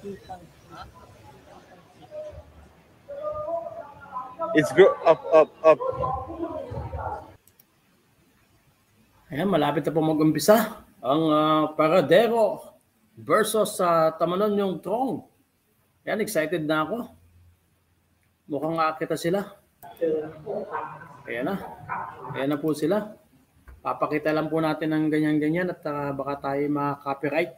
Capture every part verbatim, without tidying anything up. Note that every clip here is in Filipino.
It's go up, up, up. Ayan, malapit na po mag-umpisa ang uh, Paradero versus sa uh, Tamanon yung Trong. Ayan, excited na ako. Mukhang akita sila. Ayan na. Ayan na po sila. Papakita lang po natin ng ganyan-ganyan at uh, baka tayo ma-copyright.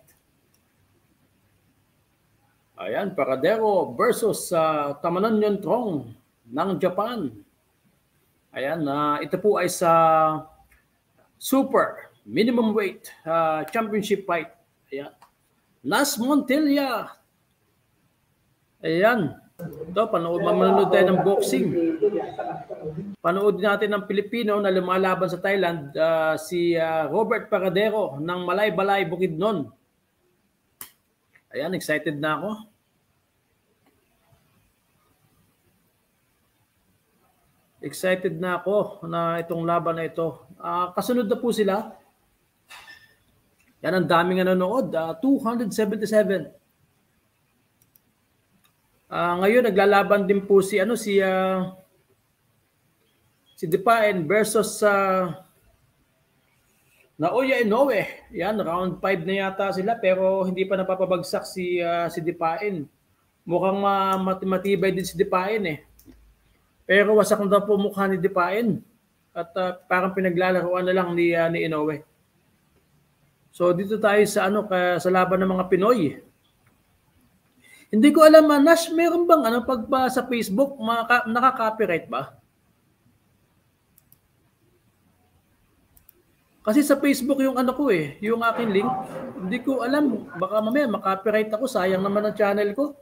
Ayan, Paradero versus sa uh, Tamanon yung Trong ng Japan. Ayan, uh, ito po ay sa Super minimum weight uh, championship fight. Ayan. Nas Montilla. Ayan. Ito, panood, manonood tayo ng boxing. Panood natin ng Pilipino na lumalaban sa Thailand, uh, si uh, Robert Paradero ng Malay-Balay, Bukidnon. Ayan, excited na ako. Excited na ako na itong laban na ito. Uh, kasunod na po sila. Yan ang daming nanonood. Uh, two hundred seventy-seven. Uh, ngayon naglalaban din po si ano si uh, si Depain versus uh, Naoya Inoue. Yan, round five na yata sila pero hindi pa napapabagsak si uh, si Depain. Mukhang uh, matibay din si Depain eh. Pero wasak na daw po mukha ni Depain. At uh, parang pinaglalaruan na lang ni, uh, ni Inoue. So dito tayo sa ano ka, sa laban ng mga Pinoy. Hindi ko alam, uh, Nash, meron bang ano, pag ba sa Facebook, maka, naka-copyright ba? Kasi sa Facebook yung ano ko eh, yung aking link. Hindi ko alam, baka mamaya maka-copyright ako, sayang naman ang channel ko.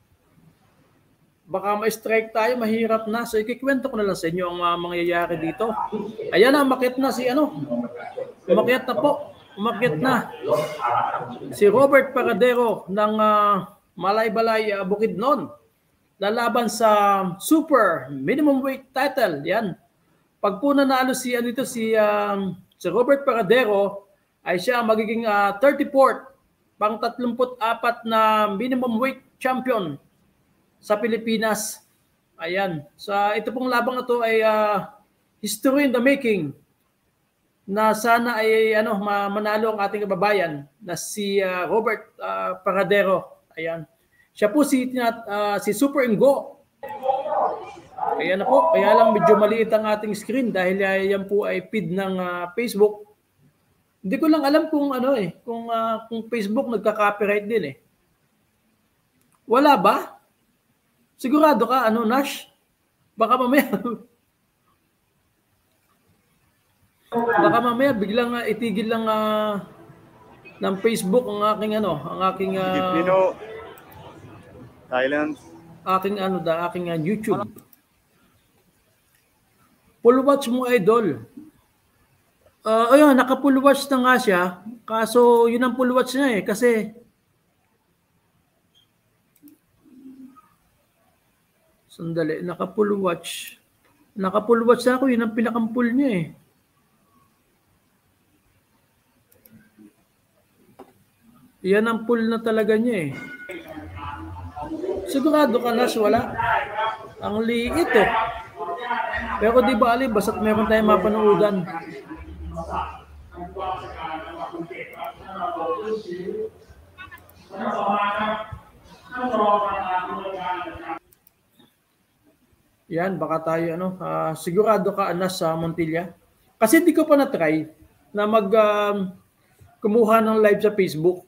Baka ma-strike tayo, mahirap na. So, ikikwento ko na lang sa inyo ang uh, mangyayari dito. Ayan na, umakyat na si ano. Umakyat na po. Umakyat na. Si Robert Paradero ng uh, Malay-Balay, uh, Bukidnon. Lalaban sa Super Minimum Weight Title. Yan. Pag po nanalo si, ano ito, si, uh, si Robert Paradero, ay siya magiging uh, thirty-fourth, pang thirty-four na minimum weight champion sa Pilipinas. Ayan. So ito pong labang na to ay uh, history in the making na sana ay ano manalo ang ating kababayan na si uh, Robert uh, Paradero. Ayan. Siya po si uh, si Super Ingo. Ayan na po. Kaya lang medyo maliit ang ating screen dahil uh, yan po ay feed ng uh, Facebook. Hindi ko lang alam kung ano eh, kung uh, kung Facebook nagka-copyright din eh. Wala ba? Sigurado ka, ano, Nash? Baka mamaya, baka mamaya biglang uh, itigil lang uh, ng Facebook ang aking ano, ang aking uh, Filipino, Thailand, aking ano da, aking uh, YouTube. Full watch mo, idol. Uh, ayun, naka-full watch na nga siya. Kaso yun ang full watch niya eh, kasi sandali, naka-full watch. Naka-full watch na ako, yun ang pinaka-full niya eh. Yan ang full na talaga niya eh. Sigurado ka, Nas, wala? Ang liit eh. Pero di ba, Ali, basta't meron tayong mapanoodan. Yan, baka tayo, ano, uh, sigurado ka, Anas, sa Montilla. Kasi di ko pa na-try na mag um, kumuha ng live sa Facebook.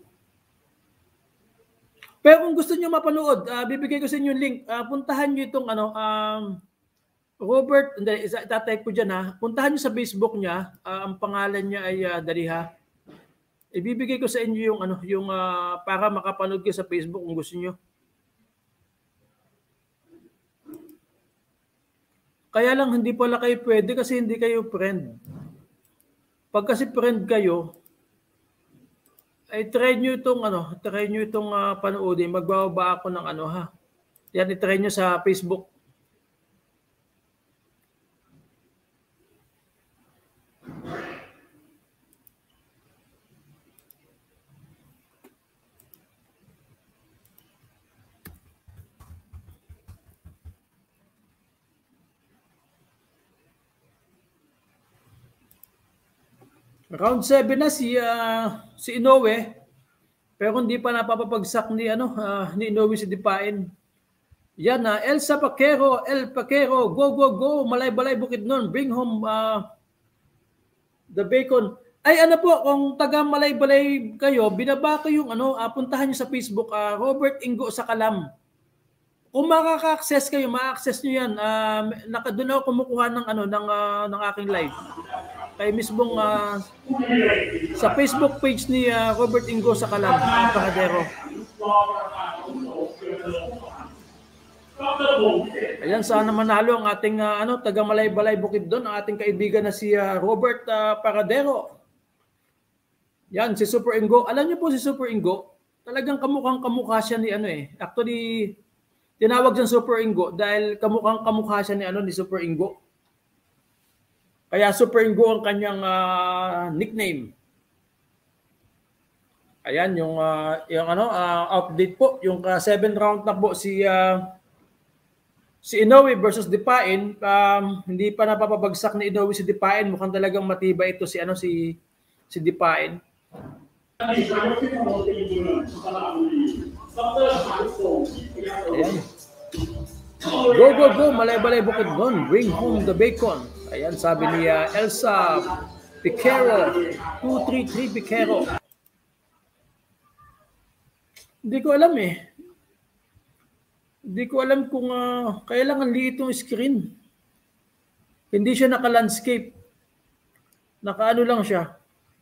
Pero kung gusto niyo mapanood, uh, bibigay ko sa inyo yung link. Uh, puntahan niyo itong, ano, um, Robert, hindi, itatype ko dyan ha. Puntahan niyo sa Facebook niya. Uh, ang pangalan niya ay, uh, dali ha. Ibibigay ko sa inyo yung, ano, yung, uh, para makapanood kayo sa Facebook kung gusto niyo. Kaya lang hindi pala kayo pwede kasi hindi kayo friend. Pag kasi friend kayo, ay try nyo itong ano, try nyo itong uh, panoodin. Magbababa ako ng ano ha. Yan, i-try nyo sa Facebook. Round seven na si uh, si Inoue, pero hindi pa napapabagsak ni ano uh, ni Inoue si Dipain. Yan na, uh, Elsa Paquero, El Paquero, go, go, go, Malay-Balay, Bukidnon, bring home uh, the bacon. Ay ano po, kung taga Malay-Balay kayo, binaba ko yung ano, uh, puntahan nyo sa Facebook, uh, Robert Ingo sa Kalam. Kung makaka-access kayo, ma-access nyo yan. Uh, naka, doon ako kumukuha ng, ano, ng, uh, ng aking live. Kay mismong uh, sa Facebook page ni uh, Robert Ingo sa Kalam, ang Paradero. Ayan, sana manalo ang ating uh, ano, taga Malay-Balay Bukidnon, ang ating kaibigan na si uh, Robert uh, Paradero. Yan, si Super Ingo. Alam niyo po si Super Ingo, talagang kamukhang kamukha siya ni ano eh. Actually, tinawag siyang Super Ingo dahil kamukhang kamukha siya ni ano ni Super Ingo. Kaya Super Ingo ang kanyang uh, nickname. Ayan, yung, uh, yung ano, uh, update po. Yung uh, seventh round na po si... Uh, Si Inoue versus Dipain, um, hindi pa napapabagsak ni Inoue si Dipain. Mukhang talagang matibay ito si ano si si Dipain. Ayan. Go, go, go, Malay-Balay Bukidnon, bring home the bacon. Ayan, sabi ni uh, Elsa Piquero, two three three Piquero. Hindi ko alam eh. Hindi ko alam kung uh, kailangan liit yung screen. Hindi siya naka-landscape. Naka-ano lang siya.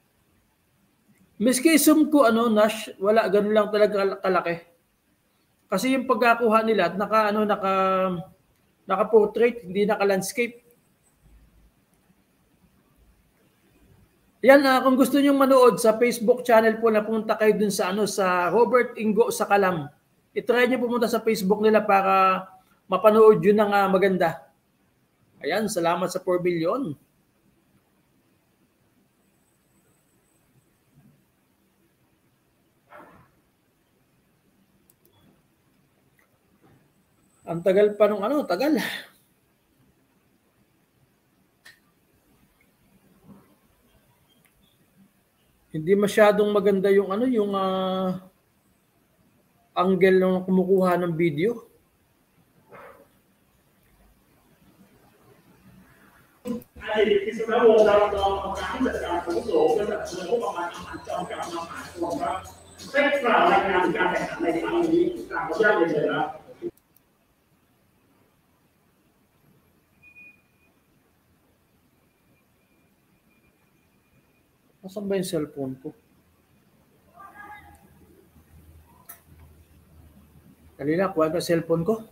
Miski zoom ko, ano, Nash, wala, ganun lang talaga kalaki. Kasi yung pagkakuha nila, naka, ano, naka, naka-portrait, hindi naka-landscape. Yan, uh, kung gusto niyo manood sa Facebook channel po, napunta kayo dun sa, ano, sa Robert Ingo sa Kalam. I-try niyo pumunta sa Facebook nila para mapanood yun ng uh, maganda. Ayan, salamat sa four billion. Ang tagal pa nung ano, tagal. Hindi masyadong maganda yung ano, yung uh, angle ng kumukuha ng video. Nasaan ba yung cellphone ko? Kanina, kuha ka cellphone ko.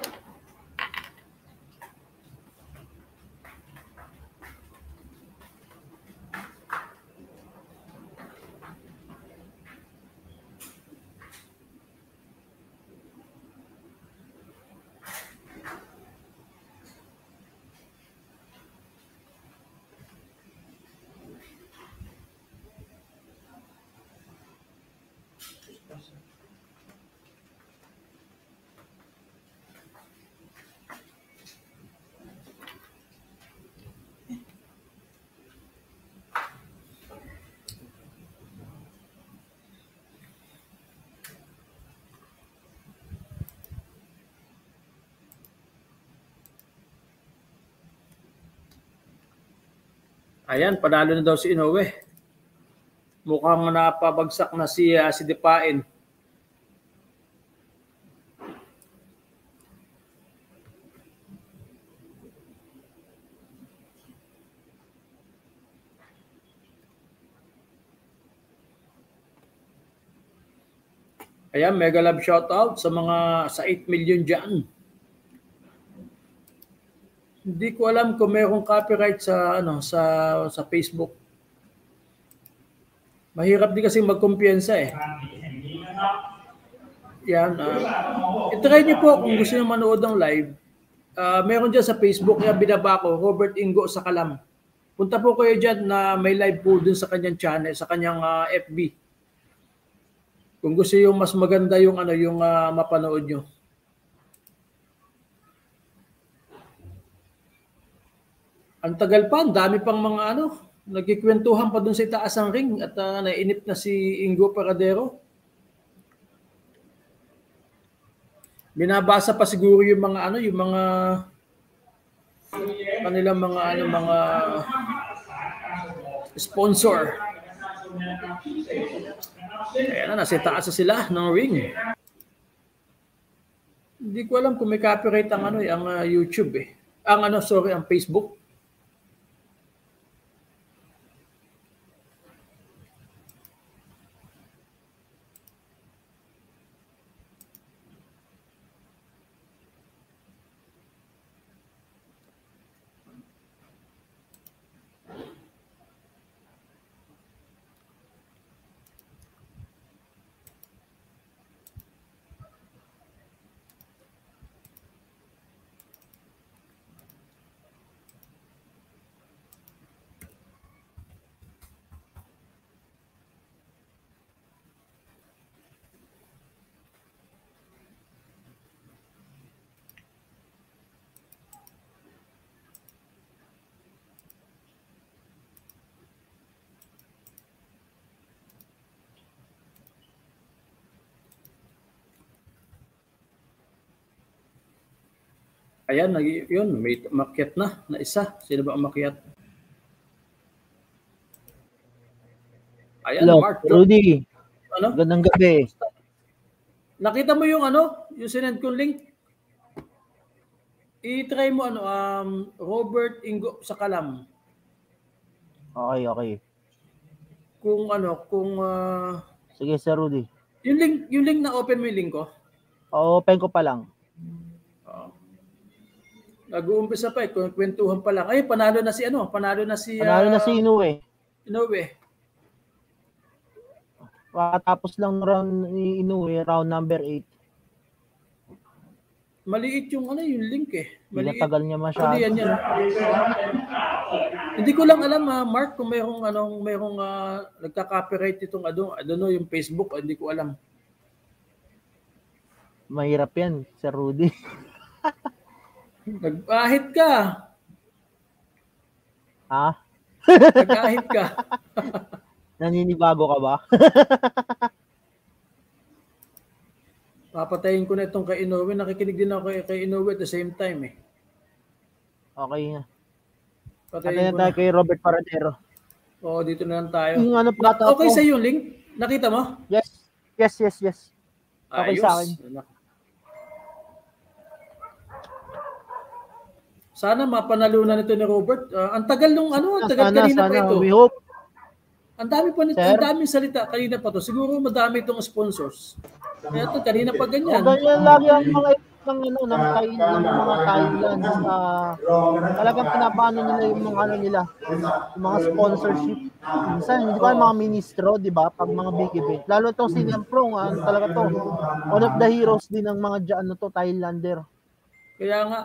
Ayan, panalo na daw si Inoue. Mukhang napabagsak na si, uh, si Dipain. Ayan, mega love shoutout sa mga sa eight million dyan. Hindi ko alam kung mayroong copyright sa ano sa sa Facebook. Mahirap din kasi magkumpiyansa eh. Yan. Uh, i-try niyo po kung gusto niyo manood ng live. Uh, meron dyan sa Facebook, yan binaba ko, Robert Ingo sa Kalam. Punta po kayo dyan na may live po dun sa kanyang channel, sa kanyang uh, F B. Kung gusto yung mas maganda yung ano yung uh, mapanood nyo. Ang tagal pa, ang dami pang mga ano, Nagkikwentuhan pa dun sa itaas ng ring at uh, nainip na si Ingo Paradero. Binabasa pa siguro yung mga ano, yung mga kanilang mga ano, mga sponsor. Ayan na, nasa taas na sila ng ring. Hindi ko alam kung may copyright ang ano, ang uh, YouTube eh. Ang ano, sorry, ang Facebook. Ayan, yun, may umakyat na, na isa. Sino ba umakyat? Ayan, Hello, Mark. Rudy. Ano? Gandang gabi. Nakita mo yung ano, yung sinend kong link? I-try mo ano, um, Robert Ingo sa Kalam. Okay, okay. Kung ano, kung... Uh, Sige, Sir Rudy. Yung link, yung link na open mo yung link ko? O-open ko pa lang. Uh, Nag-uumpisa pa eh, kwentuhan pa lang. Ay, panalo na si ano, panalo na si... Panalo uh, na si Inoue. Inoue. Tapos lang round ni Inoue, round number eight. Maliit yung ano, yung link eh. Maliit. Pinatagal niya masyado. Ano yan yan? Hindi ko lang alam, uh, Mark, kung mayroong anong mayroong uh, nagka-copyright itong ano, I don't know, yung Facebook, hindi ko alam. Mahirap yan, Sir Rudy. Nag-ahit ka. Ha? Nag-ahit ka. Naninibago ka ba? Papatayin ko na itong kay Inoue. Nakikinig din ako kay, kay Inoue at the same time eh. Okay na. Patayin na tayo na. Kay Robert Paradero. Oo, dito na lang tayo. Yung ano plata okay ko. sa yung link? Nakita mo? Yes. Yes, yes, yes. Okay Ayos. sa akin. Sana mapanalunan ito ni Robert. Uh, ang tagal nung ano, ang tagal sana, kanina sana. pa ito. We hope. Ang dami pa nito, Sir? ang daming salita kanina pa to. Siguro madami itong sponsors. Kaya ito kanina pa ganyan. O, ganyan lagi ang mga ng ano ng Thailand, ng mga Thailand sa talagang pinapaano nila yung mga ano nila, yung mga sponsorship. Minsan hindi ko mga ministro, di ba? Pag mga big event. Lalo tong si Nemprong, ano talaga to. One of the heroes din ng mga diyan ano to, Thailander. Kaya nga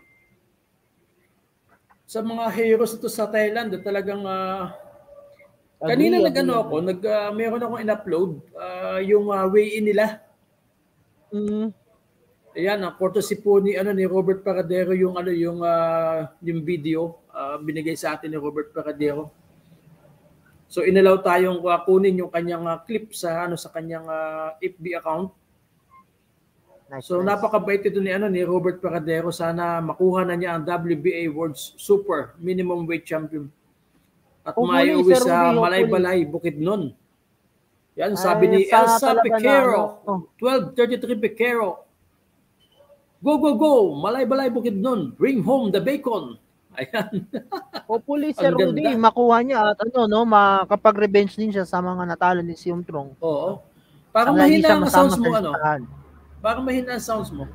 sa mga heroes ito sa Thailand, talagang uh, kanina agree, nag-ano agree. ako, nag uh, meron akong in-upload uh, yung uh, weigh-in nila. Mm. Ayan, ang courtesy po ni ano ni Robert Paradero yung ano yung uh, yung video uh, binigay sa atin ni Robert Paradero. So inalaw tayong uh, kunin yung kanyang uh, clip sa ano sa kanyang uh, F B account. Nice, So nice. napakabait ito ni ano ni Robert Paradero, sana makuha na niya ang W B A World Super Minimum Weight Champion. At Hopefully, maiuwi Sir sa Rudy, Malay-Balay, Bukidnon. Yan, sabi Ay, ni sana Elsa talaga Piquero, na, ano, oh. twelve thirty-three Piquero. Go, go, go! Malay-Balay, Bukidnon. Bring home the bacon. Ayan. Hopefully, Sir Ang Rudy, ganda. makuha niya at ano, no, makapag-revenge din siya sa mga natalo ni Siumtrong. Oo. Parang Sana hindi mahina siya ang masama sounds mo, sa ano? listahan. Parang mahina ang sounds mo.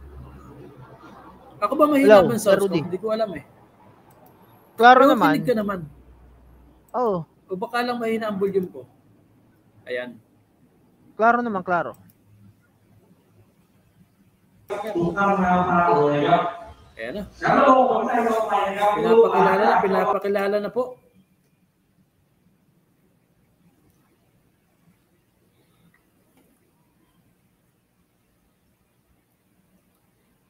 Ako ba mahina Hello, ba ang Sir sounds Rudy. mo? Hindi ko alam eh. Klaro Pero naman. kinig ka naman. Oh, O baka lang mahina ang volume ko. Ayan. klaro naman, klaro. Ayan na. Pinapakilala na, pinapakilala na po.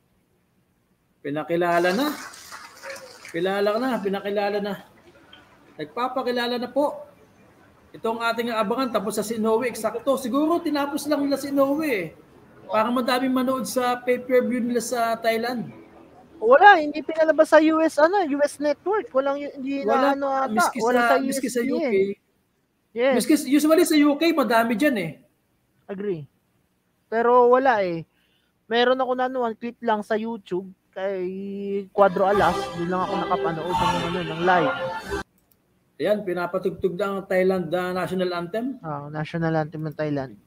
Pinakilala na. Kilala na, pinakilala na. Nagpapakilala na po. Itong ating abangan, tapos sa Inoue, eksakto. Siguro tinapos lang nila si Inoue. Para madaming manood sa pay-per-view nila sa Thailand. Wala, hindi pinalabas sa U S ano, U S network. Walang hindi Wala, na ano ata. miski Wala sa, sa miski sa U K. Yes. Miski, usually sa U K, madami dyan eh. Agree. Pero wala eh. Meron ako na ano, one clip lang sa YouTube kay Cuadro Alas. Doon lang ako nakapanood ng, ano, ng live. Ayan, pinapatugtog na ang Thailand uh, national anthem. Ah, national anthem ng Thailand.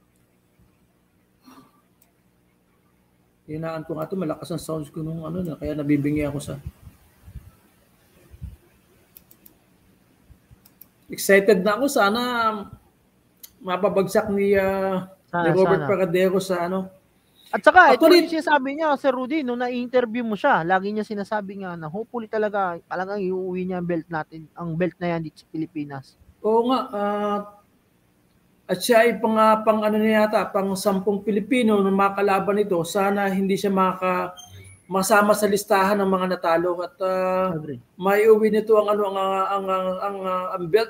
Hinaan ko nga ito, malakas ang sounds ko nung ano na, kaya nabibingi ako sa... Excited na ako, sana mapabagsak ni, uh, sana, ni Robert sana. Paradero sa ano. At saka, Actually, ito yung sinasabi niya, Sir Rudy, nung na-interview mo siya, lagi niya sinasabi nga na hopefully talaga, talagang iuwi niya ang belt natin, ang belt na yan dito sa Pilipinas. Oo nga, uh, at siya ay pang, pang ano niya yata, pang sampung Pilipino na makalaban nito, sana hindi siya maka masama sa listahan ng mga natalo at uh, may uwi nito ang ano ang ang ang, ang, ang, ang belt.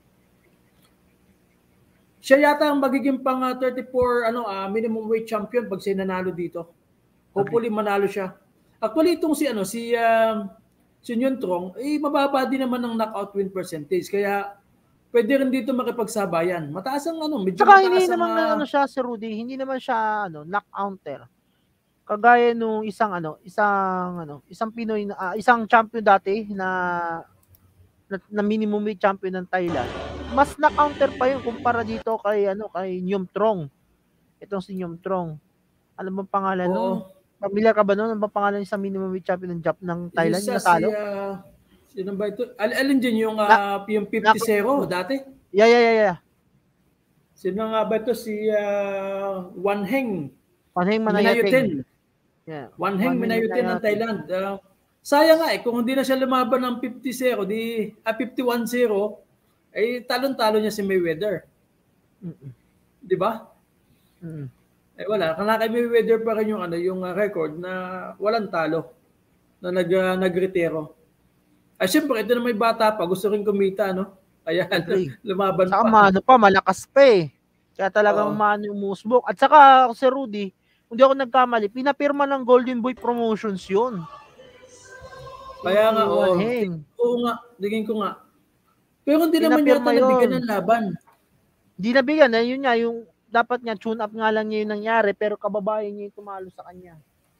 Siya yata ang magiging pang uh, thirty-four ano uh, minimum weight champion pag siya nanalo dito. Hopefully manalo siya. Actually itong si ano si uh, si Nguyen Trong, eh mababa din naman ng knockout win percentage kaya pwede rin dito makipagsabayan. Mataas ang ano, medyo saka mataas hindi ang naman uh, ano siya si Rudy, hindi naman siya ano knockouter. Kagaya nung isang ano, isang ano, isang Pinoy na uh, isang champion dati na, na na minimum weight champion ng Thailand. Mas na-counter pa yun kumpara dito kay ano kay Nguyen Trong. Itong si Nguyen Trong. Ano bang pangalan oo. nun? Familiar ka ba nun? Ano bang pangalan sa minimum weight champion ng Jap ng Thailand? Isa Natalo? si uh, sino ba ito? Al alin din yung uh, na, yung fifty zero dati? Yeah, yeah, yeah, yeah. Sino nga ba ito si uh, Wan Heng? Wan Heng Manayutin. Yeah. Wan Heng Manayutin ng Thailand. Uh, sayang nga eh kung hindi na siya lumaban ng fifty zero, di ah, fifty-one zero, eh talon-talo niya si Mayweather. Mm-mm. 'Di ba? Mm-mm. Eh wala, kana kay Mayweather pa rin yung ano, yung uh, record na walang talo na nag uh, nagretiro. Ay siyempre ito na may bata pa, gusto rin kumita, no? Ayan, lumaban saka pa. Saka mano pa, malakas pa eh. Kaya talagang oh. Mano yung musbok. At saka si Rudy, hindi ako nagkamali, pinapirma ng Golden Boy Promotions yun. Kaya nga, oo. Oo nga, digin ko nga. Pero hindi naman yata nabigyan ng laban. Hindi nabigyan, eh, yun nga, yung dapat nga, tune up nga lang niya yung nangyari, pero kababayan niya yung tumalo sa kanya.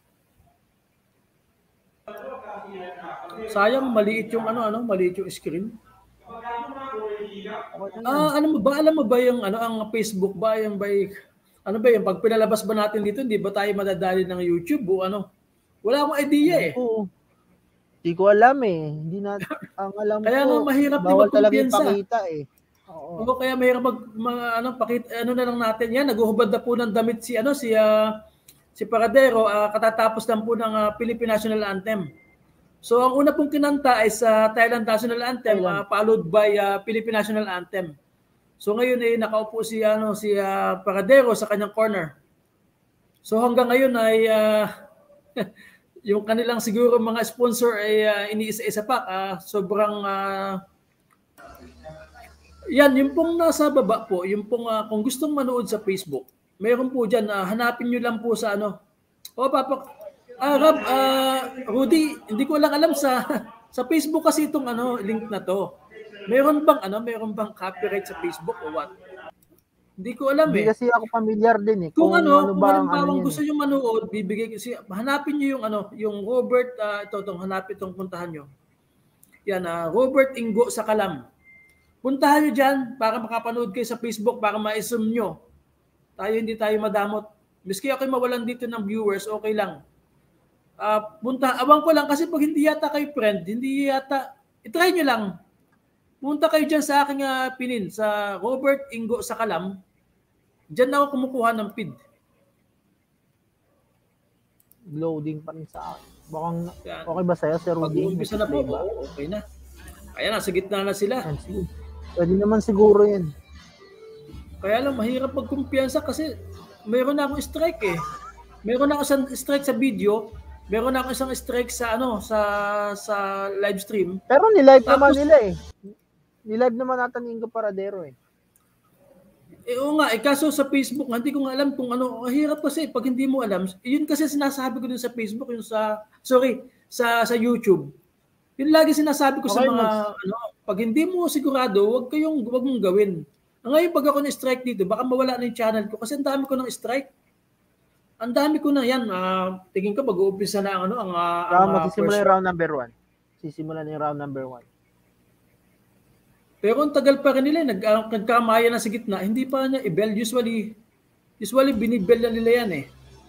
Sayang, maliit yung ano, ano, maliit yung screen. Ah, ano mo ba, alam mo ba yung ano, ang Facebook ba, yung ba, ano ba yung pag pinalabas ba natin dito, hindi ba tayo madadali ng YouTube o ano? Wala akong idea eh. Oo. Hindi ko alam eh. Hindi na, ang alam ko, kaya nga mahirap din magkumpiyansa. Pakita eh. Oo. Oo, kaya mahirap mag, mga, ano, pakita, ano na lang natin yan, naguhubad na po ng damit si, ano, si, uh, si Paradero, uh, katatapos lang po ng uh, Philippine National Anthem. So, ang una pong kinanta ay sa Thailand National Anthem, uh, followed by uh, Philippine National Anthem. So, ngayon ay eh, nakaupo si, ano, si uh, Paradero sa kanyang corner. So, hanggang ngayon ay uh, yung kanilang siguro mga sponsor ay uh, iniisa-isa pa. Uh, sobrang, uh, yan, yung pong nasa baba po, yung pong, uh, kung gustong manood sa Facebook, mayroon po dyan, uh, hanapin nyo lang po sa ano, o papa, ah, Rob, uh, Rudy, hindi ko lang alam sa sa Facebook kasi itong ano, link na to. Mayroon bang ano, mayroon bang copyright sa Facebook o what? Hindi ko alam hindi eh. Kasi ako familiar din eh. Kung, kung ano, ano kung ba ano, ano gusto niyo manood, bibigay kasi hanapin niyo yung ano, yung Robert uh, ito tong hanapin tong puntahan niyo. Yan uh, Robert Ingo sa Kalam. Puntahan niyo diyan para makapanood kayo sa Facebook para ma-zoom niyo. Tayo hindi tayo madamot. Miski ako mawalan dito ng viewers, okay lang. Uh, punta, awang ko lang kasi pag hindi yata kayo friend, hindi yata, itry nyo lang. Punta kayo dyan sa aking uh, pinin, sa Robert Ingo sa Kalam. Dyan na ako kumukuha ng feed. Loading pa rin sa akin. Bakang, okay ba sa'yo, Sir Rudy? Pag-uumpisa na po, oo, okay na. Kaya na, sa gitna na sila. Pwede naman siguro yan. Kaya lang, mahirap magkumpiyansa kasi mayroon na akong strike eh. Meron ako isang strike sa video, meron ako isang strike sa ano sa sa live stream. Pero ni-live naman nila eh. Nilive naman natin ni Ingo Paradero eh. Eh, oo nga, eh, kaso sa Facebook, hindi ko nga alam kung ano, ang hirap kasi pag hindi mo alam, yun kasi sinasabi ko dun sa Facebook, yung sa, sorry, sa sa YouTube. Yun lagi sinasabi ko Okay, sa mga, mas- ano, pag hindi mo sigurado, wag kayong, wag mong gawin. Ngayon, pag ako na-strike dito, baka mawala na yung channel ko kasi ang dami ko ng strike. Ang dami ko na yan. Uh, tingin ko, mag-uumpisa na ang, ano, ang, uh, Round, ang uh, magsisimula first yung round number one. Sisimula na yung round number one. Pero ang tagal pa rin nila, nag, uh, nagkamaya na sa gitna, hindi pa niya i-bell. Usually, usually binibell na nila yan eh.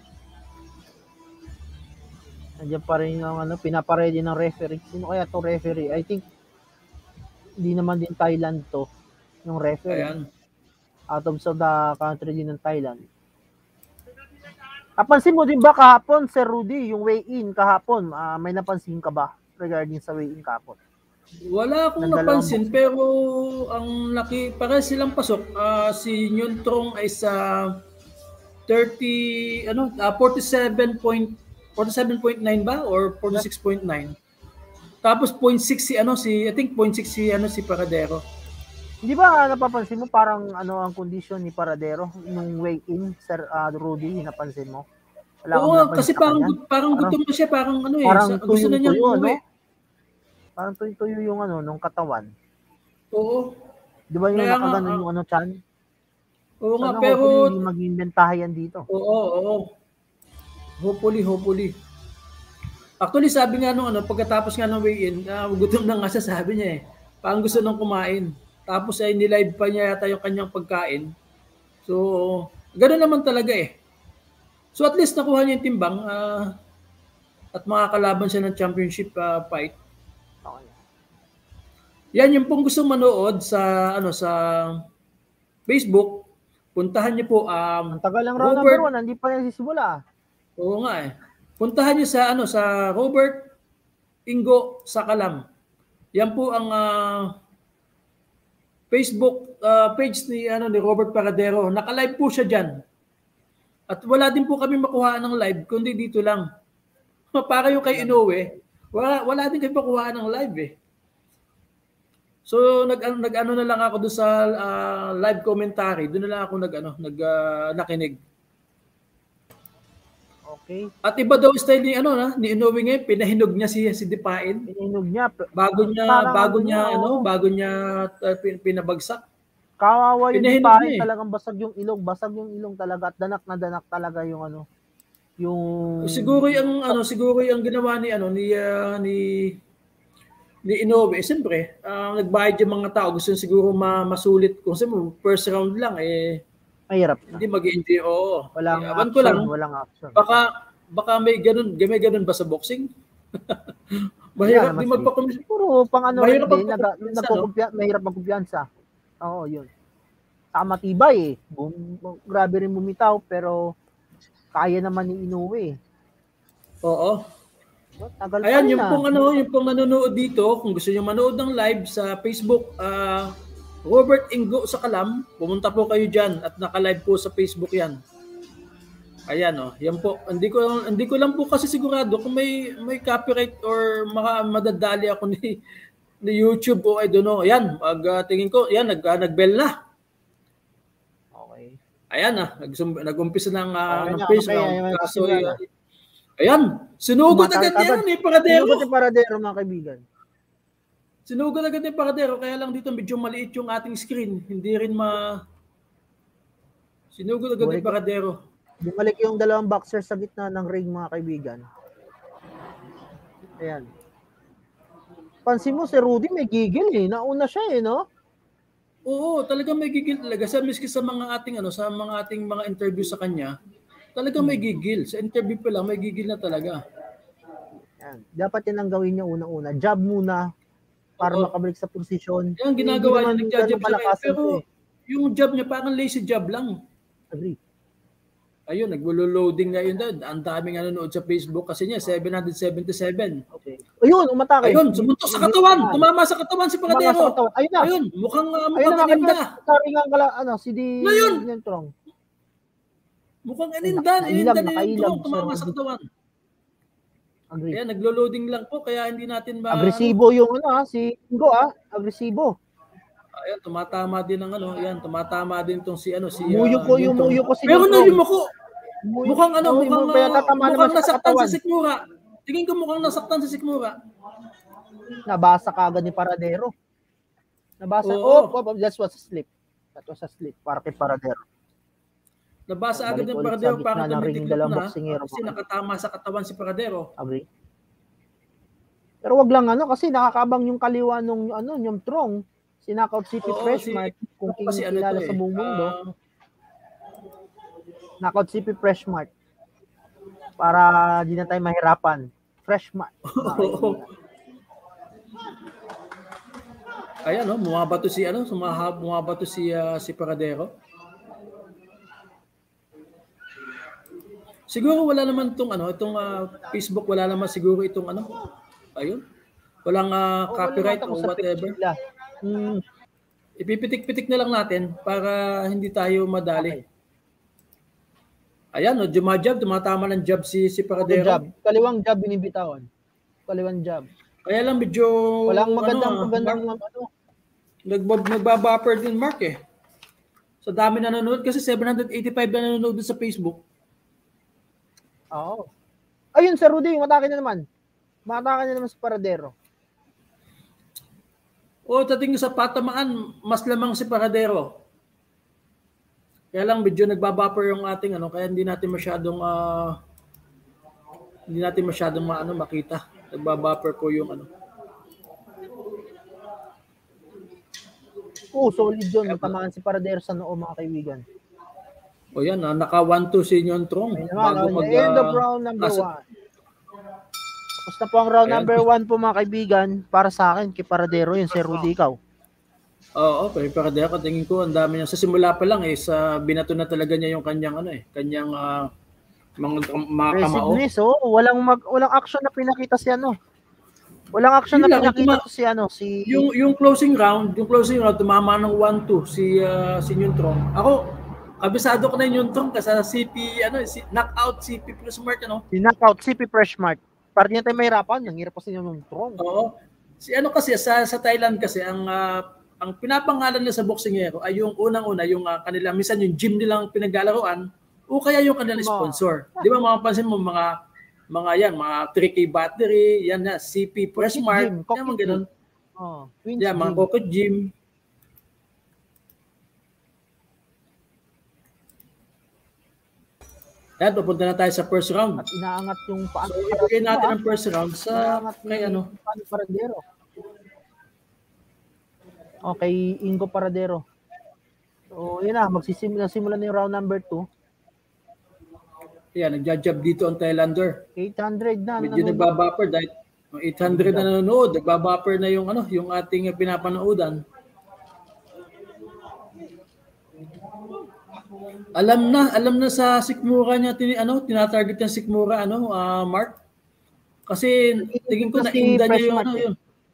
Nandiyan pa rin yung ano, pinaparedy ng referee. Sino kaya to referee? I think, hindi naman din Thailand to, yung referee. Ayan. Out of the country din ng Thailand. Napansin mo din ba kahapon, Sir Rudy, yung weigh-in kahapon, uh, may napansin ka ba regarding sa weigh-in kahapon? Wala akong napansin, pero ang laki, para silang pasok, uh, si Nguyen Trong ay sa thirty, ano, uh, forty-seven point nine ba or forty-six point nine. Tapos zero point six si ano si I think zero point six si ano si Paradero. Hindi ba napapansin mo parang ano ang condition ni Paradero nung weigh-in, Sir uh, Rudy, napansin mo? Wala Oo, kasi parang parang gutom na siya, parang ano eh, parang sa, gusto na niya umuwi. No? Parang tuyo-tuyo yung ano nung katawan. Oo. Di ba yung Kaya nakaganon nga, yung ano chan? Oo nga, sana pero hindi mag-inventahan yan dito. Oo, oo. Hopefully, hopefully. Actually, sabi nga nung ano, pagkatapos nga ng weigh-in, uh, gutom na nga siya, sabi niya eh. Parang gusto nang kumain. Tapos ay nilive pa niya yata yung kanyang pagkain. So, gano'n naman talaga eh. So at least nakuha niya yung timbang uh, at makakalaban siya ng championship uh, fight. Okay. Yan yung pong gusto manood sa ano sa Facebook, puntahan niyo po um ang tagal ng round number one, hindi pa yan sisimula. Oo nga eh. Puntahan niyo sa ano sa Robert Ingo Sakalam. Yan po ang uh, Facebook uh, page ni ano ni Robert Paradero. Naka-live po siya diyan. At wala din po kami makuha ng live kundi dito lang. Para yung kay Inoue, wala wala din kami makuha ng live eh. So nag nag ano na lang ako do sa uh, live commentary. Doon na lang ako nag ano, nag uh, nakinig. Okay. At iba daw style ni ano na, ni Inoue ngayon, pinahinog niya si si Dipain. Pinahinog niya. Bago niya Parang bago ano niya niya, ano, oh. bago niya uh, pinabagsak. Kawawa yung Pinahinog Dipain, niya eh. talagang basag yung ilong, basag yung ilong talaga at danak na danak talaga yung ano, yung Siguro yung ano, siguro yung ginawa ni ano ni uh, ni ni Inoue, eh, siyempre, uh, nagbayad yung mga tao, gusto siguro ma masulit kung sa first round lang eh mahirap na. hindi mag-enjoy. Oo. Walang eh, action, ko lang, walang action. Baka baka may ganun, may ganun ba sa boxing? Mahirap yeah, di magpa-commission. Puro pang ano rin din, nag, no? mahirap magkumpiyansa. Oo, yun. Saka matibay eh. Bum, grabe rin bumitaw, pero kaya naman ni Inoue. Oo. Tagal Ayan, yung na. pong ano, yung pong nanonood dito, kung gusto niyo manood ng live sa Facebook, uh, Robert Ingo Sakalam, pumunta po kayo diyan at naka-live po sa Facebook 'yan. Ayan oh, yan po. Hindi ko hindi ko lang po kasi sigurado kung may may copyright or maka, madadali ako ni ni YouTube o I don't know. Ayan, pag uh, tingin ko, yan nag uh, nag-bell na. Okay. Ayan ah, nag nag-umpisa ng uh, okay, ng first okay, round. ayan, Kaso ayan, uh, ayan, sinugod agad niya ni Paradero. Sinugod ni Paradero mga kaibigan. Sinugod agad ni Paradero, kaya lang dito medyo maliit yung ating screen. Hindi rin ma... Sinugod agad ni Paradero. Bumalik yung dalawang boxer sa gitna ng ring mga kaibigan. Ayan. Pansin mo si Rudy may gigil eh. Nauna siya eh, no? Oo, talaga may gigil talaga. Sa miski sa mga ating ano, sa mga ating mga interview sa kanya, talaga may gigil. Sa interview pa lang may gigil na talaga. Ayan. Dapat yan ang gawin niya una-una. Jab muna para Oo. makabalik sa posisyon. Yan ginagawa niya, nagja-jab siya. Pero eh. yung jab niya parang lazy jab lang. Agree. Ayun, naglo-loading ngayon daw. Ang daming nanonood sa Facebook kasi niya, seven seventy-seven. Okay. Ayun, umatake. Ayun, sumuntok sa katawan. Tumama sa katawan si Paradero. Ayun na. Ayun, mukhang uh, Ayun mukhang na, ininda. Sorry nga kala, ano, si Di Ngayon. Nentrong. Mukhang ininda. Ininda ni Nentrong. Tumama sa katawan. Agree. Kaya naglo-loading lang po, kaya hindi natin ma... Agresibo yung ano ha, si Ingo ah. Agresibo. Ayan, tumatama din ng ano, yan, tumatama din tong si ano, si Muyo uh, ko, yung muyo ko si Pero na Nitong. yung muko. Muyo- Mukhang ano, muyo- mukhang, muyo- uh, pinagtatama naman mukhang siya sa nasaktan katawan. si Sikmura. Tingin ko mukhang nasaktan si Sikmura. Nabasa kagad ni Paradero. Nabasa, Oo. oh, oh, that was a slip. That was a slip para kay Paradero. Nabasa agad Balik ng ulit Paradero sa gitna parang ng ring tumitiklop dalawang na boksingero. kasi nakatama sa katawan si Paradero. Agree. Pero wag lang ano kasi nakakabang yung kaliwa nung ano, yung Trong. Sinakaut si Oo, Freshmart si- kung kasi ano kilala to sa eh, buong mundo. ah, Knockout si Freshmart. Para di na tayo mahirapan. Freshmart. Ayan no, bumabato si ano, sumaha, bumabato si uh, si Paradero. Siguro wala naman itong ano, itong uh, Facebook wala naman siguro itong ano. Ayun. Walang uh, copyright o whatever. Hmm. Ipipitik-pitik na lang natin para hindi tayo madali. Okay. Ayan, no, jumajab, tumatama ng jab si si Paradero. Jab. Kaliwang jab binibitawan. Kaliwang jab. Kaya lang medyo walang magandang ano, magandang Mark, ano. Nagbab nagbabuffer din Mark eh. Sa dami na nanonood kasi seven hundred eighty-five na nanonood sa Facebook. Oo. Oh. Ayun, Sir Rudy, matake na naman. Matake na naman sa Paradero. O, tating sa patamaan, mas lamang si Paradero. Kaya lang medyo nagbabuffer yung ating ano, kaya hindi natin masyadong uh, hindi natin masyadong maano makita. Nagbabuffer po yung ano. Oh, solid yun. Matamaan si Paradero sa noo, mga kaibigan. O yan, ah, naka one two si Nyon Trong. Ayun Bago naman, mag, end of uh, round number nasa, one. Tapos na po ang round ayan. number one po, mga kaibigan. Para sa akin, kay Paradero yun. Sir Rudy, ikaw. Oo, pero Paradero, tingin ko, ang dami niya. Sa simula pa lang, eh, sa binato na talaga niya yung kanyang, ano eh, kanyang uh, mga, mga kamao. Oh, walang, mag, walang action na pinakita si ano. Walang action Yun na lang, pinakita tuma- to si ano, si... Yung, yung closing round, yung closing round, tumama ng one two si, uh, si Nyon Trong. Ako, kabisado ko na yung Trong kasi si P, ano, si, knockout si P Freshmart, ano? Si knockout si P Freshmart. Para di na tayo mahirapan, nanghirap pa sa inyo ng Trong. Oo. Si ano kasi, sa, sa Thailand kasi, ang uh, ang pinapangalan nila sa boksingero ay yung unang-una, yung uh, kanila, minsan yung gym nilang pinaglalaroan, o kaya yung kanilang sponsor. Di ba mapapansin mo, mga mga yan, mga three K battery, yan na, C P Freshmart, yan mga ganun. Oh, yan, mga Coco Gym. Yan, pupunta na tayo sa first round. At inaangat yung paan. So, ibigay natin ang first round sa kay ano. Paradero. Okay, Ingo Paradero. So, yun na, magsisimula simula na yung round number two. Yan, nagja-jab dito ang Thailander. eight hundred na. Medyo nagbabuffer dahil eight hundred na nanonood. Nagbabuffer na yung ano, yung ating pinapanoodan. Alam na, alam na sa Sikmura niya tin ano, tinatarget ng Sikmura ano, uh, Mark. Kasi tingin ko na inda niya yung ano yun.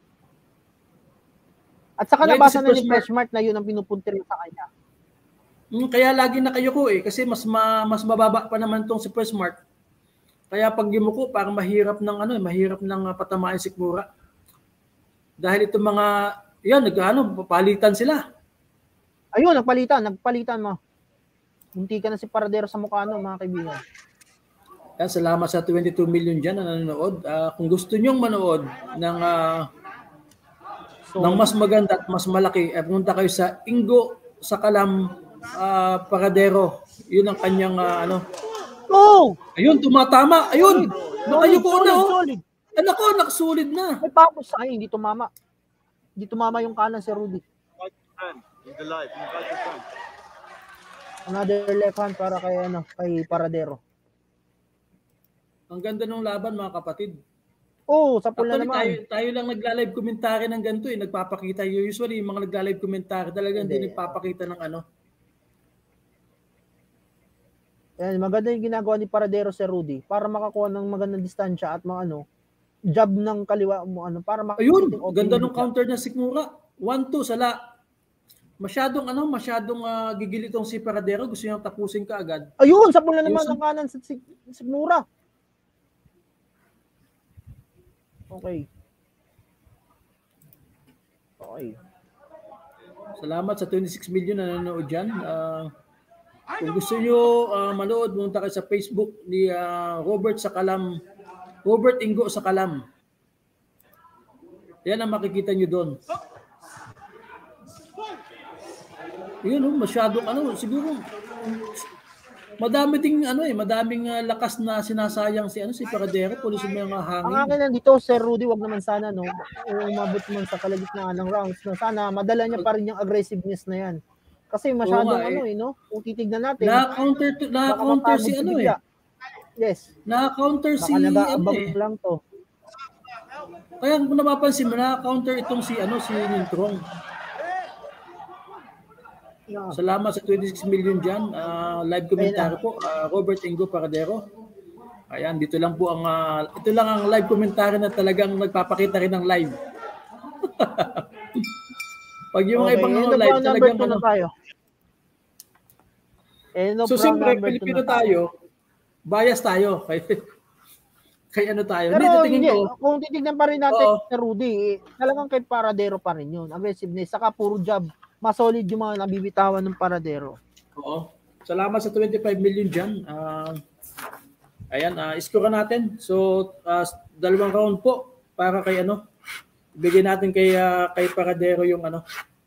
At saka nabasa na ni Freshmart na yun ang pinupunti rin sa kanya. Hmm, kaya lagi nakayuko eh kasi mas ma, mas mababa pa naman tong si Freshmart. Kaya pag yumuko parang mahirap ng ano, mahirap ng uh, patamaan si Sikmura. Dahil itong mga yan nag-ano, papalitan sila. Ayun, nagpalitan, nagpalitan mo. Munti ka na si Paradero sa mukha no, mga kaibigan. Kaya salamat sa twenty-two million dyan na nanonood. Uh, kung gusto nyong manood ng uh, so, ng mas maganda at mas malaki, eh, pumunta kayo sa Ingo Sakalam uh, Paradero. Yun ang kanyang uh, ano. Oh! Ayun, tumatama. Ayun! Nakayuko na oh. Solid. Anak ko, nakasulid na. May papos sa akin, hindi tumama. Hindi tumama yung kanan si Rudy. In the live, invite your friend. Another left hand para kay ano, kay Paradero. Ang ganda ng laban mga kapatid. Oh, sa pula naman. Tayo, tayo lang nagla-live commentary ng ganito eh, nagpapakita. Usually yung mga nagla-live commentary talaga hindi, hindi nagpapakita ng ano. Yan, maganda yung ginagawa ni Paradero si Rudy para makakuha ng magandang distansya at mga ano, jab ng kaliwa mo ano para makakuha. Ayun, ganda ng counter na Sikmura. one two sala. Masyadong ano, masyadong uh, gigil itong si Paradero, gusto niyang tapusin ka agad. Ayun, sa pula naman ng kanan sa Sikmura. Okay. Okay. Salamat sa twenty-six million na nanonood dyan. Uh, kung gusto nyo uh, manood, pumunta kayo sa Facebook ni uh, Robert Sakalam. Robert Ingo Sakalam. Yan ang makikita nyo doon. Yun, oh, masyadong ano, siguro madami ding ano eh, madaming uh, lakas na sinasayang si ano si Paradero, pulis mo yung hangin. Ang akin lang dito, Sir Rudy, wag naman sana no, umabot man sa kalagitnaan ng rounds, no, sana madala niya pa rin yung aggressiveness na yan. Kasi masyadong nga, ano eh. eh, no? Kung titignan natin, na-counter to, na-counter si ano eh. Yes. Na-counter si ano ano eh. lang to. Kaya kung napapansin mo, na-counter itong si ano si Nintrong. Yeah. Salamat sa twenty-six million dyan. Uh, live commentary po, uh, Robert Ingo Paradero. Ayan, dito lang po ang, uh, ito lang ang live commentary na talagang nagpapakita rin ng live. Pag yung okay, ibang ano live talagang ano. Tayo. Eh, no, so siyempre, Pilipino tayo, bias tayo. Kay, kay ano tayo. Pero hindi, hindi, ko, kung titignan pa rin natin, Oo. Sir Rudy, eh, talagang kay Paradero pa rin yun. Aggressiveness, saka puro job. Mas solid yung mga nabibitawan ng Paradero. Oo. Salamat sa twenty-five million dyan. Uh, ayan, uh, score natin. So, uh, dalawang round po para kay ano, bigyan natin kay, uh, kay Paradero yung ano.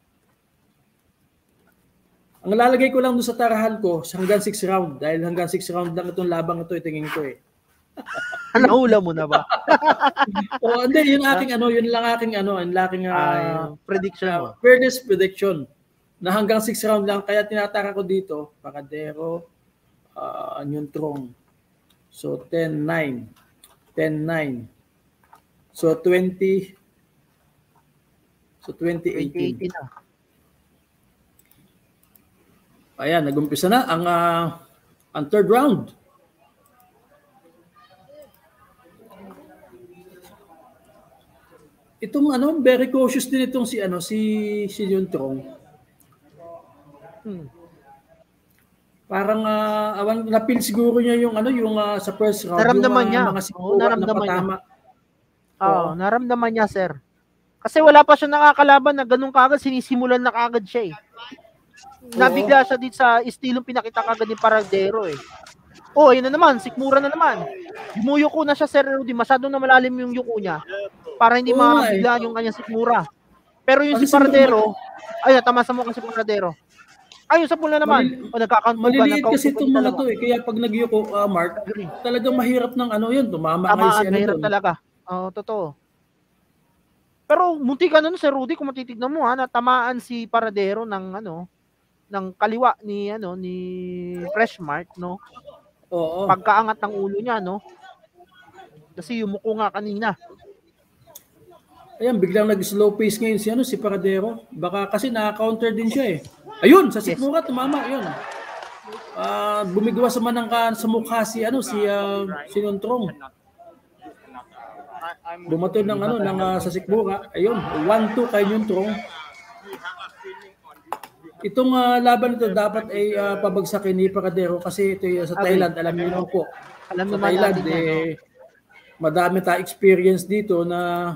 Ang lalagay ko lang doon sa tarahan ko, hanggang six round. Dahil hanggang six round lang itong labang ito, itingin ko eh. Nahula mo na ba? O, hindi, yun aking ano, yun lang aking ano, yun lang aking uh, prediction mo. Uh, fairness prediction na hanggang six round lang. Kaya tinataka ko dito, Paradero, uh, Nintrong. So, ten nine. ten nine. So, twenty. So, twenty eighteen. na. Ayan, nag-umpisa na ang, uh, ang third round. Itong ano, very cautious din itong si ano si si Nintrong. Hmm. Parang uh, awan napil siguro niya yung ano yung uh, sa first round naramdaman yung uh, niya. mga Oo, naramdaman na niya. Oo, naramdaman niya, sir. Kasi wala pa siya nakakalaban na ganun kagad, sinisimulan na kagad siya eh. Nabigla siya dito sa estilong pinakita kagad ni Paradero eh. Oh, ayun na naman, sikmura na naman. Yumuyuko na siya, Sir Rudy. Masyadong na malalim yung yuko niya para hindi Oo, mabigla eh. yung kanyang sikmura. Pero yung Kasi si Paradero, ayun, tamasa mo kasi Paradero. Ayun, sa pula naman. Malili- o, nagkakantugan. Maliliit kasi itong mga to eh. Kaya pag nagyuko, uh, Mark, talagang mahirap ng ano yun. Tumama kayo si ano mahirap doon. talaga. Oo, totoo. Pero munti ka nun, Sir Rudy, kung matitignan mo ha, natamaan si Paradero ng ano, ng kaliwa ni ano ni Freshmart, no? Oo. Pagkaangat ng ulo niya, no? Kasi yumuko nga kanina. Ayan, biglang nag-slow pace ngayon si ano si Paradero. Baka kasi na-counter din siya eh. Ayun, sa sikmura yes. Tumama, ayun. Ah, uh, bumigwa sa manang sa mukha si ano si uh, si Nintrong. Bumato ng ano ng uh, sa sikmura. Ayun, one two kay Nintrong. Itong uh, laban ito dapat ay uh, pabagsakin ni Paradero kasi ito uh, sa Thailand, alam niyo po. Alam sa Thailand eh, yan, madami tayong experience dito na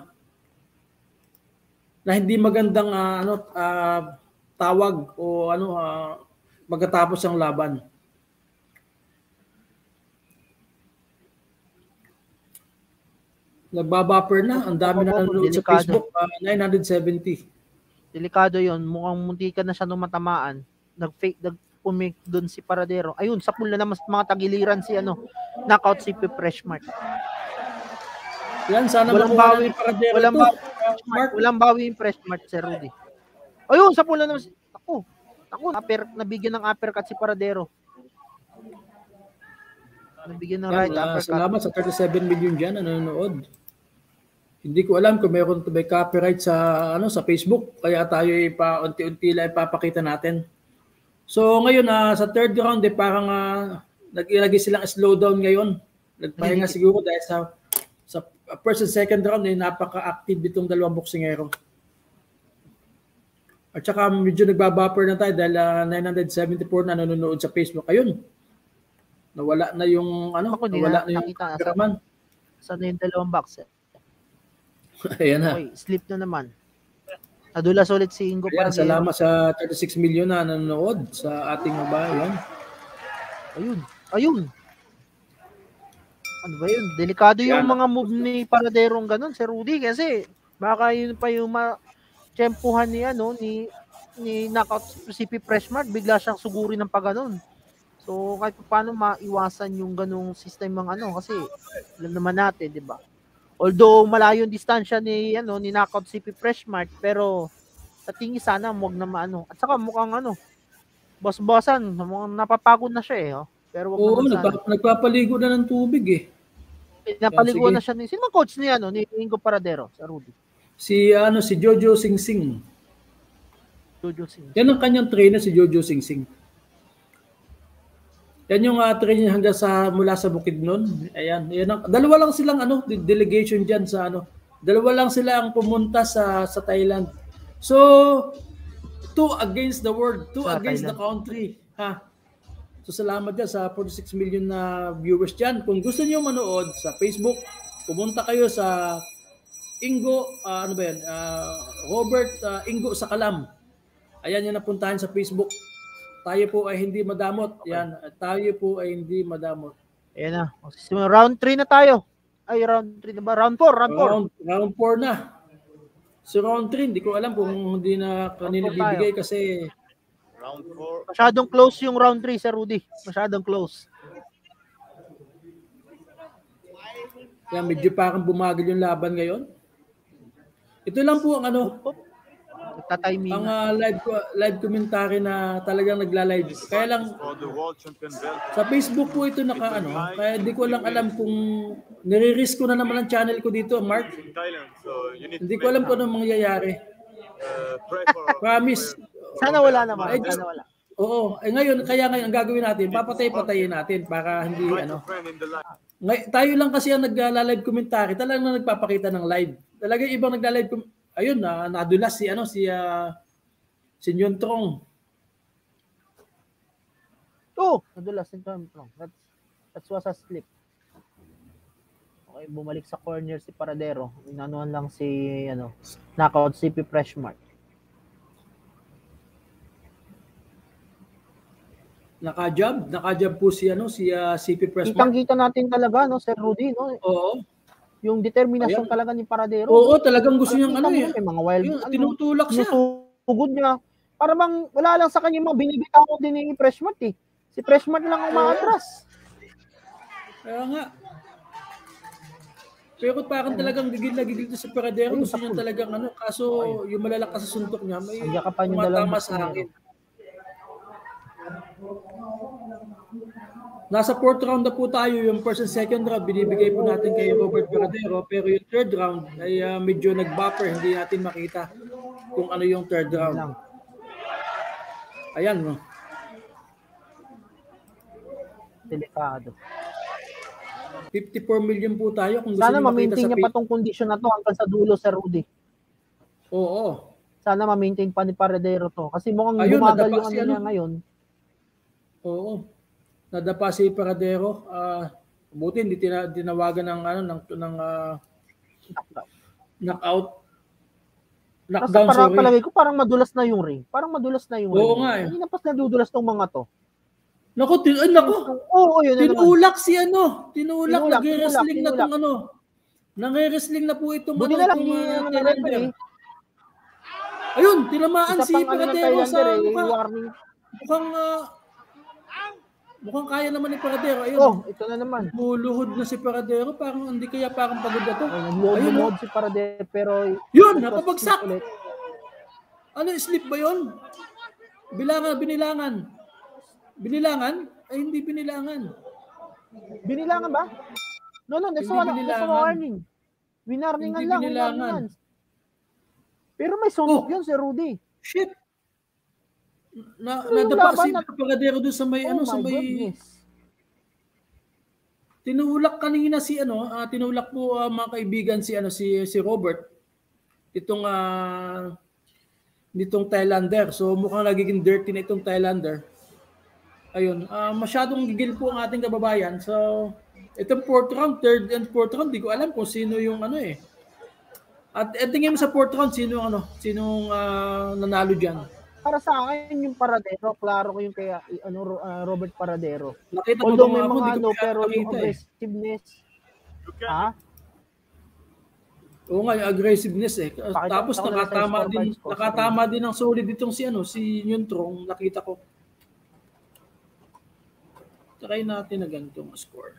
na hindi magandang uh, ano uh, tawag o ano uh, magkatapos ang laban. Nagbabuffer na, ang dami na nanonood sa Facebook, uh, nine hundred seventy. Delikado yon, mukhang muntikan na siya nung matamaan. Nag-fake, nag-pumik doon si Paradero. Ayun, sa pool na naman mga tagiliran si ano, knockout si Freshmart. Yan, sana walang bawi, Paradero. Walang bawi, Mark. Walang bawi yung Freshmart, Sir Rudy. Ayun, sa pool na naman si, ako, ako, upper, nabigyan ng uppercut si Paradero. Nabigyan ng right uh, uppercut. Salamat sa thirty-seven million dyan, nanonood. Hindi ko alam kung meron may copyright sa ano sa Facebook kaya tayo ipa unti-unti lang ipapakita natin. So ngayon uh, sa third round eh parang uh, nag-ilagay silang slowdown ngayon. Nagpahinga siguro dahil sa sa first and second round eh napaka-active itong dalawang boksingero. At saka medyo nagbabuffer na tayo dahil uh, nine hundred seventy-four na nanonood sa Facebook. Ayun. Nawala na yung ano, ako, nawala na, na yung cameraman. Sa na yung dalawang box eh. Ayan na. Okay, slip na naman. Nadulas ulit si Ingo Ayan, Paradero. salamat sa thirty-six million na nanonood sa ating bayan. Ayun. Ayun. Ano ba yun? Delikado yung Yan. mga move ni Paraderong ganun, si Rudy, kasi baka yun pa yung ma-tsempuhan ni ano, ni ni knockout si P. Freshmart, bigla siyang suguri ng pagganon. So kahit paano maiwasan yung ganung system ng ano, kasi alam naman natin, di ba? Although malayo yung distansya ni ano ni knockout si P. Freshmart, pero sa tingin sana wag na maano. At saka mukhang ano, boss-bossan, mukhang napapagod na siya eh. Oh. Pero wag Oo, naman sana. nagpa- nagpapaligo na ng tubig eh. Napaliguan Sige. na siya ni sino mang coach ni ano ni Ingo Paradero sa Rudy. Si ano si Jojo Singsing. Jojo Singh. Yan ang kanyang trainer, si Jojo Singsing. Yan yung uh, trainer hanggang sa mula sa Bukidnon. Ayan, yan ang, dalawa lang silang ano, de- delegation diyan sa ano. Dalawa lang sila ang pumunta sa sa Thailand. So, two against the world, two Sa against Thailand. the country, ha. So salamat dyan sa forty-six million na viewers dyan. Kung gusto niyo manood sa Facebook, pumunta kayo sa Ingo, uh, ano ba yan, uh, Robert uh, Ingo sa Kalam. Ayan yung napuntahan sa Facebook. Tayo po ay hindi madamot. Yan, tayo po ay hindi madamot. Ayan na. Round three na tayo. Ay, round three na ba? Round four, round four. Round, round four na. So round three, hindi ko alam kung hindi na kanina bibigay kasi Round four. masyadong close yung round three sa Rudy. Masyadong close. yan, medyo parang bumagal yung laban ngayon. Ito lang po ang ano, Tatiming. ang uh, live live commentary na talagang nagla-live. Kaya lang For the world champion belt. sa Facebook po ito naka ano, kaya hindi ko lang alam kung nire-risk ko na naman ang channel ko dito, Mark. In Thailand, so you need Hindi to ko alam make, kung anong mangyayari. uh, pray for Promise. Sana wala naman. Ay, Sana wala. Oo, eh ngayon kaya ngayon ang gagawin natin, papatay-patayin natin para hindi invite ano. a friend in the line. Ngay, tayo lang kasi ang nagla-live commentary, talagang na nagpapakita ng live. Talaga yung ibang nagla-live com- ayun na nadulas si ano si uh, si Nyon Trong. Oh, nadulas yung term. That's, that was a slip. Okay, bumalik sa corner si Paradero. Inanuhan lang si, ano, knockout si P. Freshmart. Naka-job, naka-job po si ano si uh, C P Pressmart. Kitang-kita natin talaga, no, Sir Rudy, no? Oo. Yung determinasyon Ayan. talaga ni Paradero. Oo, talagang gusto niyang ano eh. May mga wild, Yun, ano, tinutulak siya. tinutugod niya. Para bang wala lang sa kanya mga binibitaw din ni Freshmart eh. Si Freshmart lang ang maatras. Kaya nga. Pero parang talagang gigil na gigil to sa Paradero. Ayun, Gusto niya sakul. talagang ano, kaso yung malalakas sa suntok niya, may Ang yakapan yung tumatama dalawang sa boxer. akin. Nasa fourth round na po tayo. Yung first and second round, binibigay po natin kay Robert Paradero. Pero yung third round ay uh, medyo nag-buffer. Hindi natin makita kung ano yung third round. Lang. Ayan, no. Delikado. fifty-four million po tayo. Kung gusto Sana niyo makita ma-maintain sa niya pa tong kondisyon na to hanggang sa dulo, Sir Rudy. Oo. Sana ma-maintain pa ni Paradero to. Kasi mukhang Ayun, bumagal nadapa yung ano si ano. niya ngayon. Oo. Nadapa si Paradero. Ah, buti hindi tina, tinawagan ng ano ng ng uh, knockout. Kasi Knockdown, parang sorry. palagay ko parang madulas na yung ring. Parang madulas na yung Oo ring. nga eh. Hindi na pas nadudulas tong mga to. Naku, tin ay, naku. Oo, oh, yun na naman. Tinulak si ano. Tinulak, Tinulak, nagre-wrestling tinulak, na tong ano. Nagre-wrestling na po itong Buti ano, na lang itong, ni uh, ano, Thailander. referee. Ayun, tinamaan Isa si pang ano ng Paradero sa Thailander eh, mukha. warning. Mukhang uh, mukhang kaya naman ni Paradero. Ayun. Oh, ito na naman. Buluhod na si Paradero, parang hindi kaya parang pagod na to. Oh, Ayun, nagluhod oh. si Paradero pero Yun, it was napabagsak. ulit. Ano, slip ba yun? Bilangan, binilangan. Binilangan? Ay, hindi binilangan. Binilangan ba? No, no, that's Hindi one, that's binilangan. one warning. Winarningan Hindi lang, binilangan. winarningan. Pero may suntok Oh. yun si Rudy. Shit! Na, Ano yung nadapa laban si na- Paradero doon sa may, Oh ano, sa my may, goodness. tinulak kanina si, ano, ah, tinulak po ah, mga kaibigan si, ano, si, si Robert. Itong, ah, nitong Thailander. So, mukhang nagiging dirty na itong Thailander. Ayun, ah, masyadong gigil po ang ating kababayan. So, itong fourth round, third and fourth round, di ko alam kung sino yung ano eh. At eh, tingin mo sa fourth round, sino ano, sinong ah, nanalo diyan? Para sa akin, yung Paradero, klaro ko yung kaya, ano, Ro- ah, Robert Paradero. Nakita ko Although ba may ako, mga hindi ko ano, masyado pero yung nakita eh. aggressiveness, You can ha? Oo nga, yung aggressiveness eh. Pakita Tapos ko na lang sa nakatama din, scorecards ko. nakatama din ng solid itong si ano, si Yuntrong, nakita ko. Try natin na ganitong score.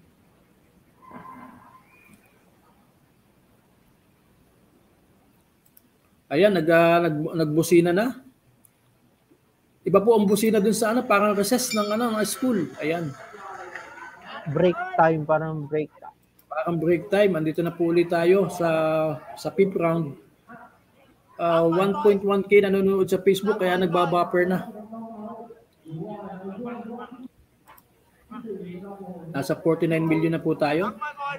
Ayan, nag, ah, nag, nagbusina na. Iba po ang busina dun sa ano, parang recess ng ano, ng school. Ayan, Break time, parang break time. parang break time. Andito na po ulit tayo sa sa fifth round. Uh, one point one K nanonood sa Facebook kaya nagbabuffer na. Nasa forty-nine million na po tayo.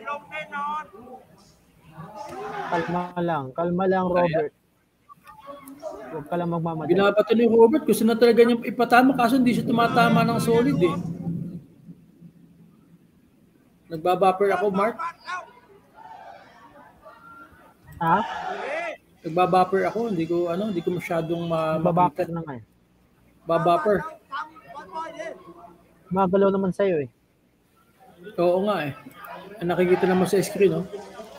Kalma lang, kalma lang, Robert. Huwag ka lang magmamadali. Binabato ni Robert gusto na talaga niyang ipatama kaso hindi siya tumatama ng solid eh. Nagbabuffer ako, Mark. Ha? Nagbabuffer ako, hindi ko ano, hindi ko masyadong ma- Babakit makita. na nga eh. Babuffer. Magalaw naman sa'yo eh. Oo nga eh. Nakikita naman sa screen, no?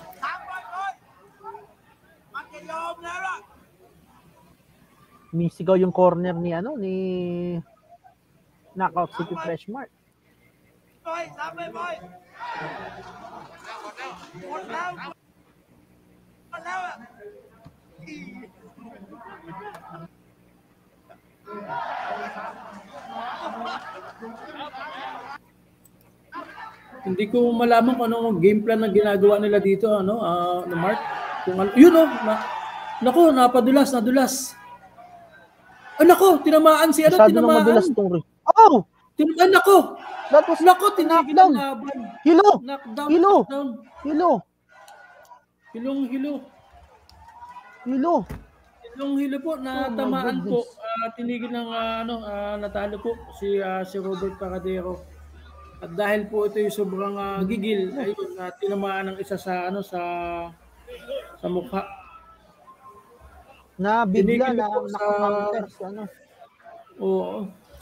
Misigaw yung corner ni ano, ni Knockout City Fresh Mart. Hindi ko malaman kung anong game plan na ginagawa nila dito, ano, ah, no, Mark. Kung ano, yun oh, na, nako, napadulas, nadulas. Ah, nako, tinamaan si ano, Masyado na tinamaan. madulas tong rin. Oh! Tinamaan, nako. That was Nako, tinigil ang knockdown. laban. Hilo! Knockdown, Hilo! knockdown. Hilo! Hilong hilo. Hilo! Hilong hilo po, natamaan po. Ah, tinigil ng ah, ano, ah, natalo po si ah, si Robert Paradero. At dahil po ito yung sobrang ah, gigil, ayun, uh, tinamaan ng isa sa ano sa sa mukha. Na bigla Tinigil na po sa- nakakounter si ano. Oo.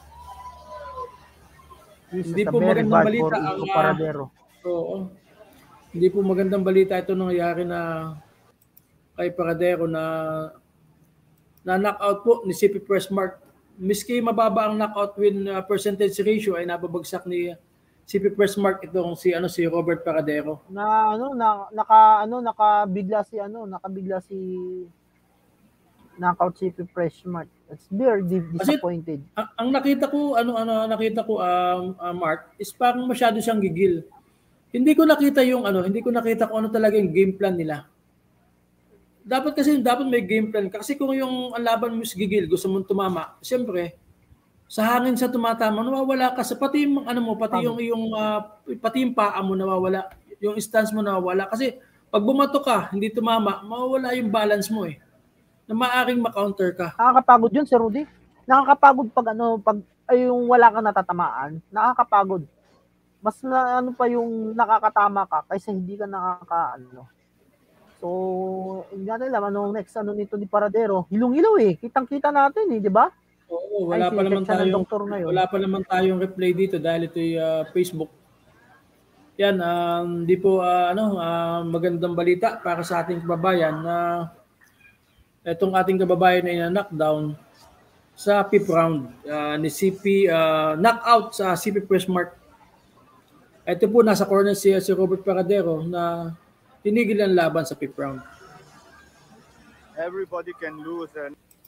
This Hindi is a po very magandang bad balita for ang, Ico ah, Paradero. Oo. Hindi po magandang balita ito nangyayari na kay Paradero na na knockout po ni C P Pressmart. Miski mababa ang knockout win uh, percentage ratio ay nababagsak ni C P Pressmart itong si ano si Robert Paradero. Na ano na naka ano nakabigla si ano, nakabigla si Knockout City Fresh Mart. It's very di- disappointed. Ang, ang nakita ko ano ano nakita ko um, uh, Mark is parang masyado siyang gigil. Hindi ko nakita yung ano, hindi ko nakita kung ano talaga yung game plan nila. Dapat kasi dapat may game plan kasi kung yung ang laban mo is gigil, gusto mong tumama, siyempre sa hangin sa tumatama, nawawala ka sa pati yung ano mo, pati yung yung uh, pati yung paa mo nawawala, yung stance mo nawawala kasi pag bumato ka, hindi tumama, mawawala yung balance mo eh. Na maaring ma-counter ka. Nakakapagod yun, Sir Rudy. Nakakapagod pag ano, pag ay yung wala kang natatamaan, nakakapagod. Mas na ano pa yung nakakatama ka kaysa hindi ka nakaka ano. So, hindi natin alam anong next ano nito ni Paradero. Hilong-ilaw eh. Kitang-kita natin eh, di ba? Oo, wala Ay, pa naman sinecheck siya ng tayong doktor ngayon. wala pa naman tayong replay dito dahil ito ay uh, Facebook. Yan, um, di po uh, ano, uh, magandang balita para sa ating kababayan na itong ating kababayan ay na-knockdown sa fifth round uh, ni C P, uh, knockout sa C P Pressmart. Ito po nasa corner si, si Robert Paradero na tinigil ang laban sa fifth round. everybody can lose and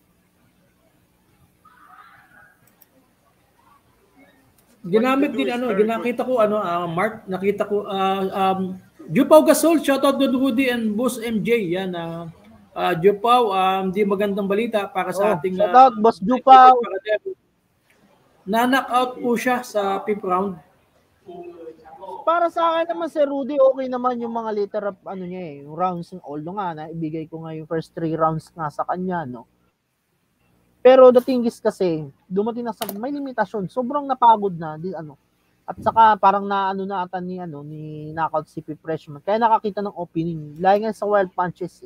Ginamit din ano, ginakita ko ano, uh, Mark, nakita ko uh, um Jupau Gasol, shoutout to Rudy and Boss M J. Yan uh, uh Jupau, um di magandang balita para sa Oh, ating shout uh, out, Boss Jupau. Na-knockout po siya sa fifth round. Para sa akin naman, Sir Rudy, okay naman yung mga later up, ano niya eh, yung rounds, although nga, na ibigay ko nga yung first three rounds nga sa kanya, no? Pero the thing is kasi, dumating na sa, may limitasyon, sobrang napagod na, di, ano, at saka parang na, ano na ata ni, ano, ni Knockout C P Freshman, kaya nakakita ng opening, lahi nga sa wild punches eh.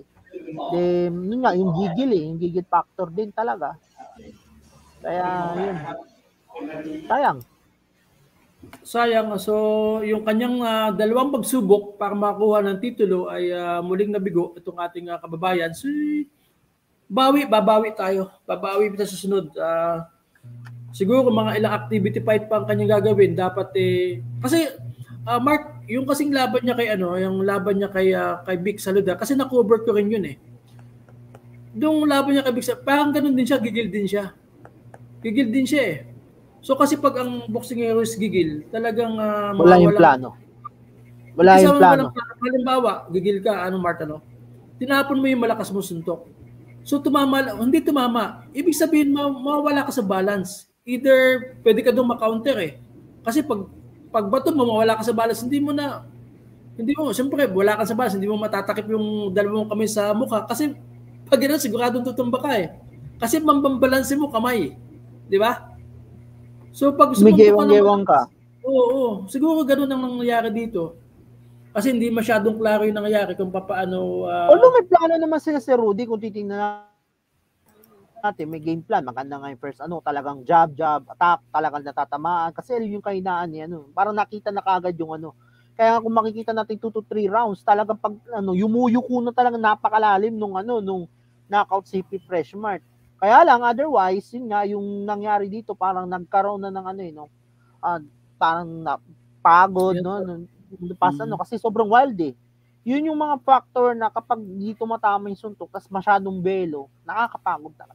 Then, yun nga, yung gigil eh. Yung gigil factor din talaga. Kaya, yun. Sayang. Sayang. So, yung kanyang uh, dalawang pagsubok para makuha ng titulo ay uh, muling nabigo itong ating uh, kababayan. So, bawi, babawi tayo. Babawi sa susunod. Uh, siguro mga ilang activity fight pa ang kanyang gagawin. Dapat eh, kasi uh, Mark, yung kasing laban niya kay ano, yung laban niya kay uh, kay Vic Saluda, kasi na-cover ko rin yun eh. Yung laban niya kay Vic Saluda, parang ganun din siya, gigil din siya. Gigil din siya eh. So kasi pag ang boxing hero is gigil, talagang uh, wala yung plano. Wala yung plano. plano. Halimbawa, gigil ka, ano Marta, no? Tinapon mo yung malakas mo suntok. So tumama, hindi tumama. Ibig sabihin, mawawala ka sa balance. Either pwede ka doon ma-counter eh. Kasi pag pag bato mo, mawala ka sa balance, hindi mo na, hindi mo, siyempre, wala ka sa balance, hindi mo matatakip yung dalawang kamay sa mukha. Kasi pag gano'n, siguradong tutumba ka eh. Kasi mambambalansin mo kamay. Di ba? So pag sumubok ka, ka. Oo, oo. Siguro gano'n ang nangyayari dito. Kasi hindi masyadong klaro yung nangyayari kung paano. Uh, Although may plano naman sila si Rudy, kung titingnan natin, may game plan. Maganda nga yung first, ano, talagang jab, jab, attack, talagang natatamaan. Kasi yung kahinaan niya, ano, parang nakita na kagad yung ano. Kaya kung makikita natin two to three rounds, talagang pag, ano, yumuyuko na talagang napakalalim nung, ano, nung knockout C P Freshmart. Kaya lang, otherwise, yun nga, yung nangyari dito, parang nagkaroon na ng, ano, eh, no, uh, parang napagod, yeah, no, no, pas, mm-hmm. ano, kasi sobrang wild, eh. Yun yung mga factor na kapag dito matama yung suntok, tas masyadong belo, nakakapagod talaga.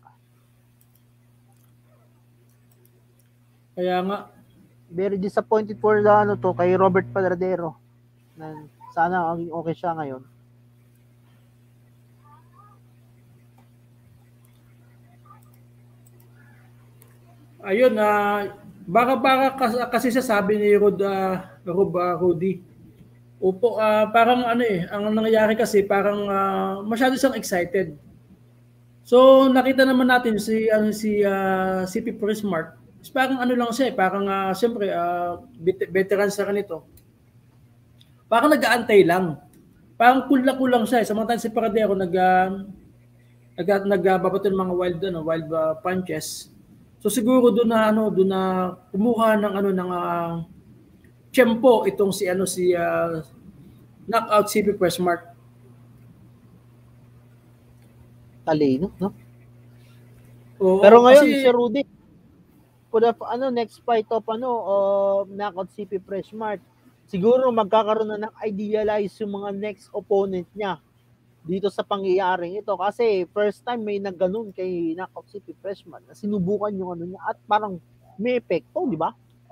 Kaya nga, very disappointed for the, ano to, kay Robert Paradero. Na sana okay siya ngayon. Ayun, uh, baka baka kasi sabi ni Rod, uh, Rob uh, Rudy. Opo, uh, parang ano eh, ang nangyayari kasi parang uh, masyado siyang excited. So nakita naman natin si ano si uh, C P Freshmart. Parang ano lang siya, parang uh, siyempre uh, veteran sa kanito. Parang nag-aantay lang. Parang kula-kulang siya. Samantala si Paradero nag uh, nag nagbabato ng mga wild ano, wild uh, punches. So siguro doon na ano, doon na kumuha ng ano ng uh, tempo itong si ano si uh, knockout C P Freshmart. Talino, no? Oo, pero ngayon kasi, si Rudy the, ano next fight of ano uh, knockout C P Freshmart, siguro magkakaroon na ng idealize yung mga next opponent niya dito sa pangyayaring ito kasi first time may nagganon kay knockout C P Freshmart na sinubukan yung ano niya at parang may epekto, di ba?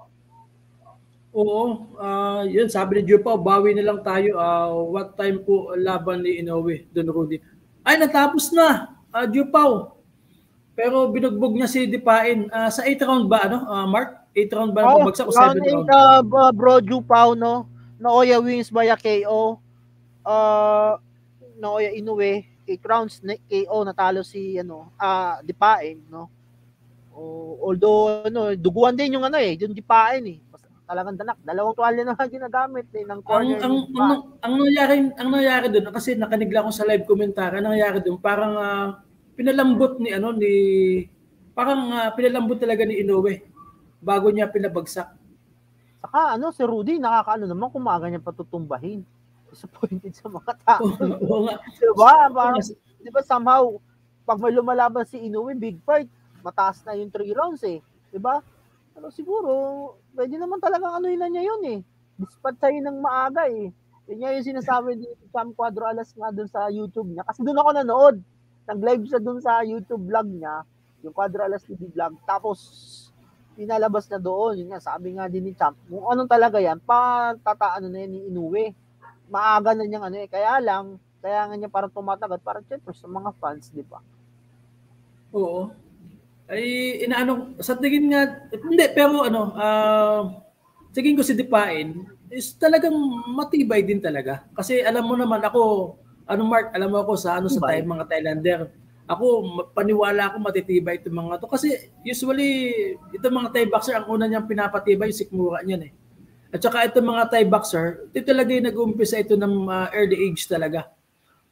Oo, uh, yun sabi ni Jupa, bawi na lang tayo. Uh, what time po laban ni Inoue, Don Rudy? Ay, natapos na, uh, Jupa. Pero binugbog niya si Dipain. Uh, sa eighth round ba, ano, uh, Mark? eighth round ba ang oh, pabagsak o seventh round? Uh, bro, Jupao, no? Naoya wins by a K O. Uh, Naoya Inoue, eight rounds K O, natalo si, ano, uh, Dipain, no? Uh, although, ano, duguan din yung, ano, eh, yung Dipain, eh. Talagang danak. Dalawang tuwalya na ginagamit, eh, ng corner. Ang, ang, ang, ang, nangyari, ang nangyari doon, kasi nakanigla ko sa live commentary, ang nangyari doon, parang, uh, pinalambot ni ano ni parang uh, pinalambot talaga ni Inoue bago niya pinabagsak. Saka ano si Rudy nakakaano naman kung maaga niya patutumbahin. Disappointed sa mga tao. Oo nga. Diba? Parang, diba somehow pag may lumalaban si Inoue big fight, mataas na yung three rounds eh. Diba? Pero siguro pwede naman talagang ano na niya yun eh. Dispatch sa'yo ng maaga eh. Yun nga yung sinasabi ni Sam Cuadro Alas nga dun sa YouTube niya. Kasi dun ako nanood. Nag-live siya dun sa YouTube vlog niya, yung Cuadro Alas T V vlog. Tapos, pinalabas na doon. Yun nga, sabi nga din ni Champ, kung anong talaga yan, patataano na yan ni Inoue. Maaga na niyang ano eh. Kaya lang, kaya nga niya parang tumatagat, parang syempre sa mga fans, di ba? Oo. Ay, inaano, sa tingin nga, hindi, pero ano, uh, tingin ko si Dipain, is talagang matibay din talaga. Kasi alam mo naman ako, ano Mark, alam mo ako sa ano sa tayo mga Thailander. Ako paniwala ako matitibay itong mga to kasi usually itong mga Thai boxer ang una niyang pinapatibay yung sikmura niyan eh. At saka itong mga Thai boxer, ito talaga yung nag-uumpisa ito ng uh, early age talaga.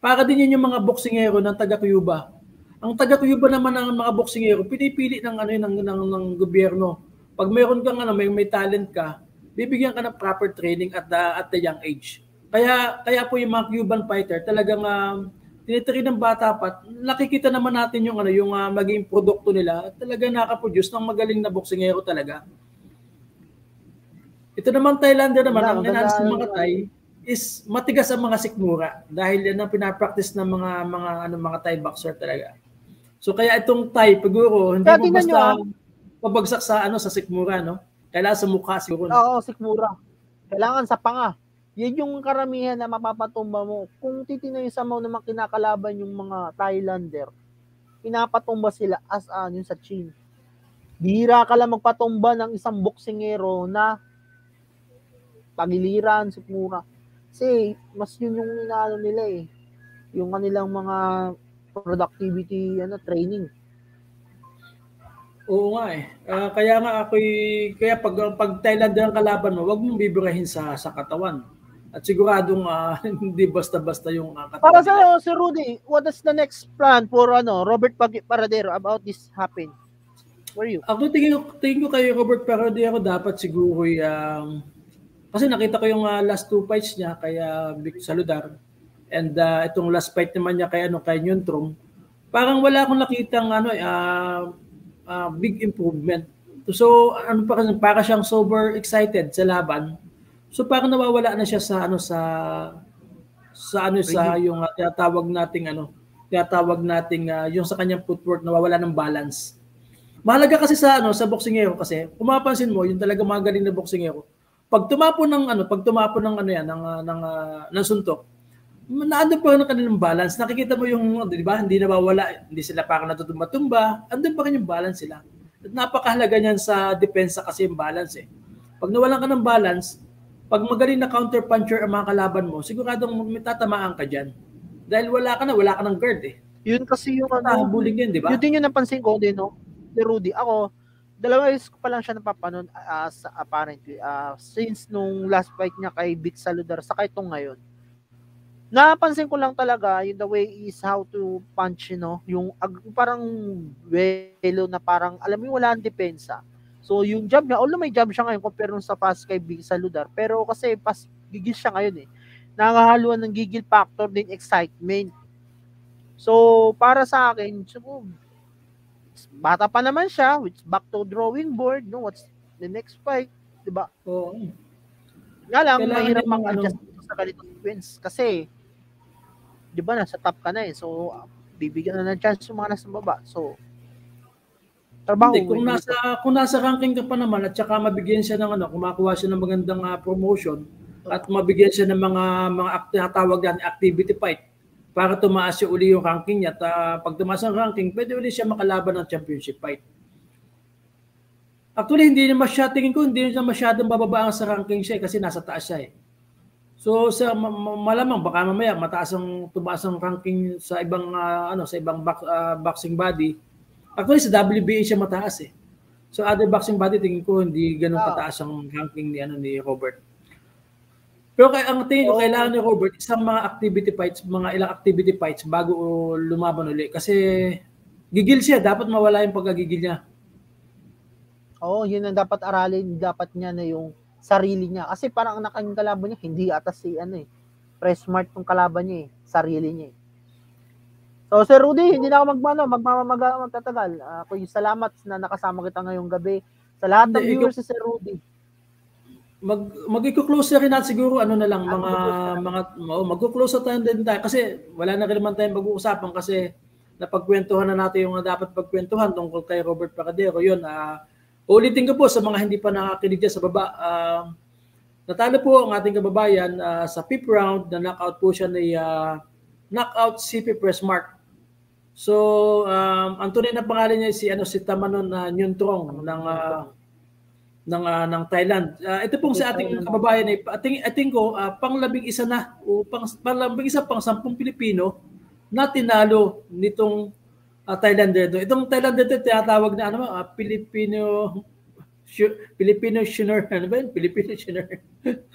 Para din yun yung mga boksingero ng taga-Cuba. Ang taga-Cuba naman ng mga boksingero, pinipili ng ano yun, ng, ng, ng gobyerno. Pag mayroon kang ano, may, may talent ka, bibigyan ka ng proper training at the, at the young age. Kaya kaya po yung mga Cuban fighter talagang uh, tinitreat ng bata pa. Nakikita naman natin yung ano yung uh, maging produkto nila. Talaga naka-produce ng magaling na boksingero talaga. Ito naman Thailander naman, ang enhance ng mga Thai is matigas ang mga sikmura dahil yan ang pinapractice ng mga mga ano mga Thai boxer talaga. So kaya itong Thai siguro hindi mo basta pabagsak sa ano sa sikmura, no? Kailangan sa mukha siguro. No? Oo, sikmura. Kailangan sa panga. Yan yung karamihan na mapapatumba mo. Kung titingnan sa mga naman kinakalaban yung mga Thailander, pinapatumba sila as ano uh, sa chin. Bihira ka lang magpatumba ng isang boksingero na pagiliran, sikmura. Kasi mas yun yung inaano nila eh. Yung kanilang mga productivity ano training. Oo nga eh. Uh, kaya nga ako'y kaya pag pag Thailander ang kalaban mo, wag mong bibirahin sa sa katawan. At siguradong uh, hindi basta-basta yung uh, katawan. Para sa nila. Si Rudy, what is the next plan for ano Robert Paradero about this happen? Where are you? Ako tingin, tingin ko kay Robert Paradero dapat siguro yung um, kasi nakita ko yung uh, last two fights niya kaya Vic Saludar and uh, itong last fight naman niya kay ano kay Nyuntrom. Parang wala akong nakitang ano uh, uh, big improvement. So ano pa kasi para siyang sober excited sa laban. So parang nawawala na siya sa ano sa sa ano sa yung uh, tinatawag nating ano, tinatawag nating uh, yung sa kanyang footwork nawawala ng balance. Mahalaga kasi sa ano sa boksingero kasi, kung mapapansin mo, yung talaga mga galing na boksingero, pag tumapo ng ano, pag tumapo ng ano yan, ng uh, ng uh, ng suntok, naandun pa rin ang kanilang balance. Nakikita mo yung, di ba, hindi nawawala, hindi sila parang natutumba-tumba, andun pa rin yung balance sila. At napakahalaga niyan sa depensa kasi yung balance eh. Pag nawalan ka ng balance, pag magaling na counter-puncher ang mga kalaban mo, siguradong may tatamaan ka dyan. Dahil wala ka na, wala ka ng guard eh. Yun kasi yung ano, bullying yun, di ba? Yun din yung napansin ko din, no? De Rudy, ako, dalawa years ko pa lang siya napapanon as uh, apparently, uh, since nung last fight niya kay Vic Saludar, saka itong ngayon. Napansin ko lang talaga, yung the way is how to punch, you know, yung parang welo na parang, alam mo, wala ang depensa. So, yung jab niya, although may jab siya ngayon compare nung sa pass kay Vic Saludar, pero kasi pas gigil siya ngayon eh. Nangahaluan ng gigil factor din excitement. So, para sa akin, so, bata pa naman siya, which back to drawing board, no? What's the next fight, di ba? Oo. Nga lang, Kailangan mahirap yung mag-adjust ano, sa ganitong sequence kasi, di ba, nasa top ka na eh. So, bibigyan na ng chance yung mga nasa baba. So, trabaho. Hindi, kung nasa, kung nasa ranking ka pa naman at saka mabigyan siya ng ano, kumakuha siya ng magandang uh, promotion at mabigyan siya ng mga mga tinatawag yan activity fight para tumaas siya uli yung ranking niya at uh, pag tumaas ang ranking, pwede uli siya makalaban ng championship fight. Actually, hindi naman siya, tingin ko, hindi naman masyadong bababa ang sa ranking siya eh, kasi nasa taas siya eh. So, sa malamang, baka mamaya, mataas ang tumaas ang ranking sa ibang, uh, ano, sa ibang box, uh, boxing body. Actually, sa W B A siya mataas eh. So, other boxing body, tingin ko, hindi ganun kataas ang ranking ni, ano, ni Robert. Pero kaya ang tingin ko, oh, kailangan ni Robert isang mga activity fights, mga ilang activity fights bago lumaban uli. Kasi gigil siya, dapat mawala yung pagkagigil niya. Oo, oh, yun ang dapat aralin, dapat niya na yung sarili niya. Kasi parang ang nakaing kalaban niya, hindi atas si ano eh. Press smart yung kalaban niya eh, sarili niya eh. So, Sir Rudy, hindi na ako magmano, magmamamaga, magtatagal. Uh, kuya, salamat na nakasama kita ngayong gabi. Sa lahat ng viewers si Sir Rudy. Mag mag-i-close rin natin siguro ano na lang mga mga oh, mag-close tayo din tayo kasi wala na rin naman tayong mag-uusapan kasi napagkwentuhan na natin yung dapat pagkwentuhan tungkol kay Robert Paradero. Yun, uh, ulitin ko po sa mga hindi pa nakakinig dyan sa baba. Uh, natalo po ang ating kababayan uh, sa fifth round na knockout po siya ni uh, knockout C P Pressmark. So, um, ang tunay na pangalan niya si ano si Tamanon uh, Nyuntrong ng uh, ng uh, ng Thailand. Uh, ito pong sa ating kababayan ay ating ating ko uh, panglabing isa na o pang panglabing isa pang sampung Pilipino na tinalo nitong uh, Thailander. Itong Thailander ito tinatawag na ano uh, Filipino Filipino Shunner, ano ba yun? Filipino Shunner.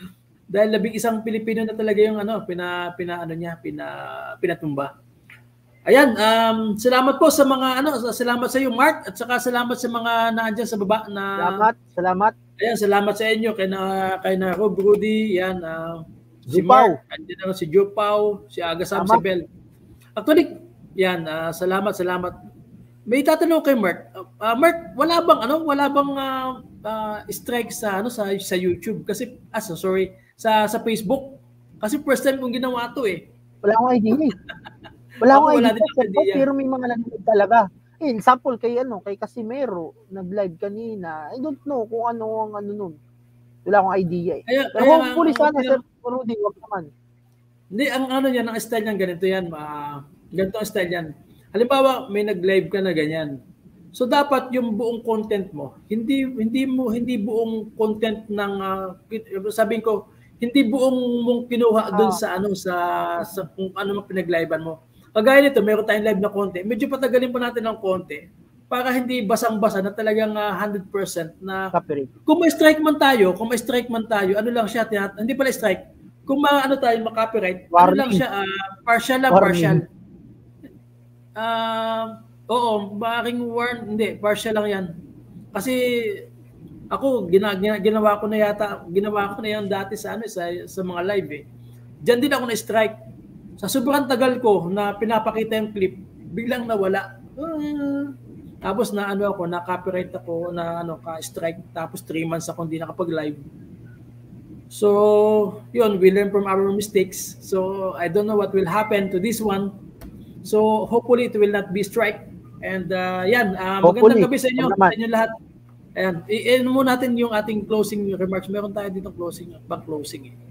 Dahil labing isang Pilipino na talaga yung ano, pina, pina ano niya, pina, pinatumba. Ayan, um, salamat po sa mga ano, salamat sa iyo Mark at saka salamat sa mga nandiyan sa baba na Salamat, salamat. Ayan, salamat sa inyo kay na kay na Rob Rudy, yan uh, si Jupao. Mark, andiyan na si Jupao, si Agasam, si Bel. Actually, yan, uh, salamat, salamat. May tatanong kay Mark. Uh, Mark, wala bang ano, wala bang uh, uh, strike sa ano sa sa YouTube kasi ah, sorry, sa sa Facebook kasi first time kong ginawa to eh. Wala akong idea. Wala akong wala idea, pero may mga nanonood talaga. Eh, example kay ano, kay Casimero, nag-live kanina. I don't know kung ano ang ano nun. Wala akong idea eh. Kaya, pero kaya, hopefully ang, sana, kaya, Sir Rudy, wag naman. Hindi, ang ano yan, ang style niyan ganito yan. Uh, ganito ang style yan. Halimbawa, may nag-live ka na ganyan. So dapat yung buong content mo, hindi hindi mo hindi buong content ng uh, sabihin ko, hindi buong mong kinuha doon sa ano sa sa kung ano mang pinag-livean mo. Kagaya nito, meron tayong live na konti. Medyo patagalin pa natin ng konti para hindi basang-basa na talagang uh, one hundred percent na copyright. Kung may strike man tayo, kung may strike man tayo, ano lang siya, tinat- hindi pala strike. Kung ma ano tayo, ma-copyright, ano lang siya, uh, partial lang, Warning. partial. Uh, oo, baking warn, hindi, partial lang yan. Kasi ako, gina, gina, ginawa ko na yata, ginawa ko na yan dati sa, ano, sa, sa mga live eh. Diyan din ako na-strike. Sa sobrang tagal ko na pinapakita yung clip, biglang nawala. Uh, tapos na ano ako, na copyright ako, na ano, ka-strike. Tapos three months ako hindi nakapag-live. So, yun, we learn from our mistakes. So, I don't know what will happen to this one. So, hopefully it will not be strike. And uh, yan, uh, magandang gabi sa inyo, sa inyo lahat. Ayan, i-end mo natin yung ating closing remarks. Meron tayo dito closing, pang closing eh.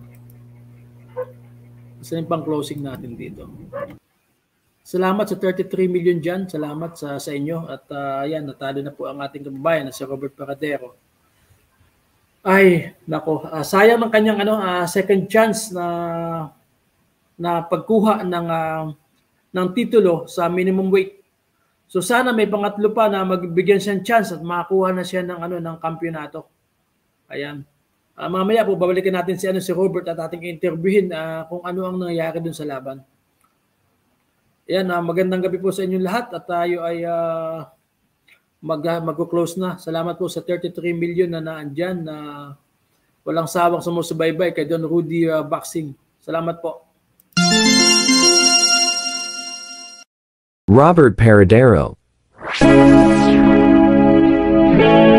Saan yung pang closing natin dito? Salamat sa thirty-three million dyan. Salamat sa sa inyo. At uh, yan, natalo na po ang ating kababayan na si Robert Paradero. Ay, nako, uh, sayang ng kanyang ano, uh, second chance na na pagkuha ng uh, ng titulo sa minimum weight. So sana may pangatlo pa na magbigyan siyang chance at makakuha na siya ng ano ng kampeonato. Ayan. Uh, mamaya po babalikan natin si ano si Robert at ating interviewin uh, kung ano ang nangyayari dun sa laban. Ayan, uh, magandang gabi po sa inyo lahat at tayo ay uh, mag magko-close na. Salamat po sa thirty-three million na naandyan na walang sawang sumusubaybay kay Don Rudy uh, Boxing. Salamat po. Robert Paradero.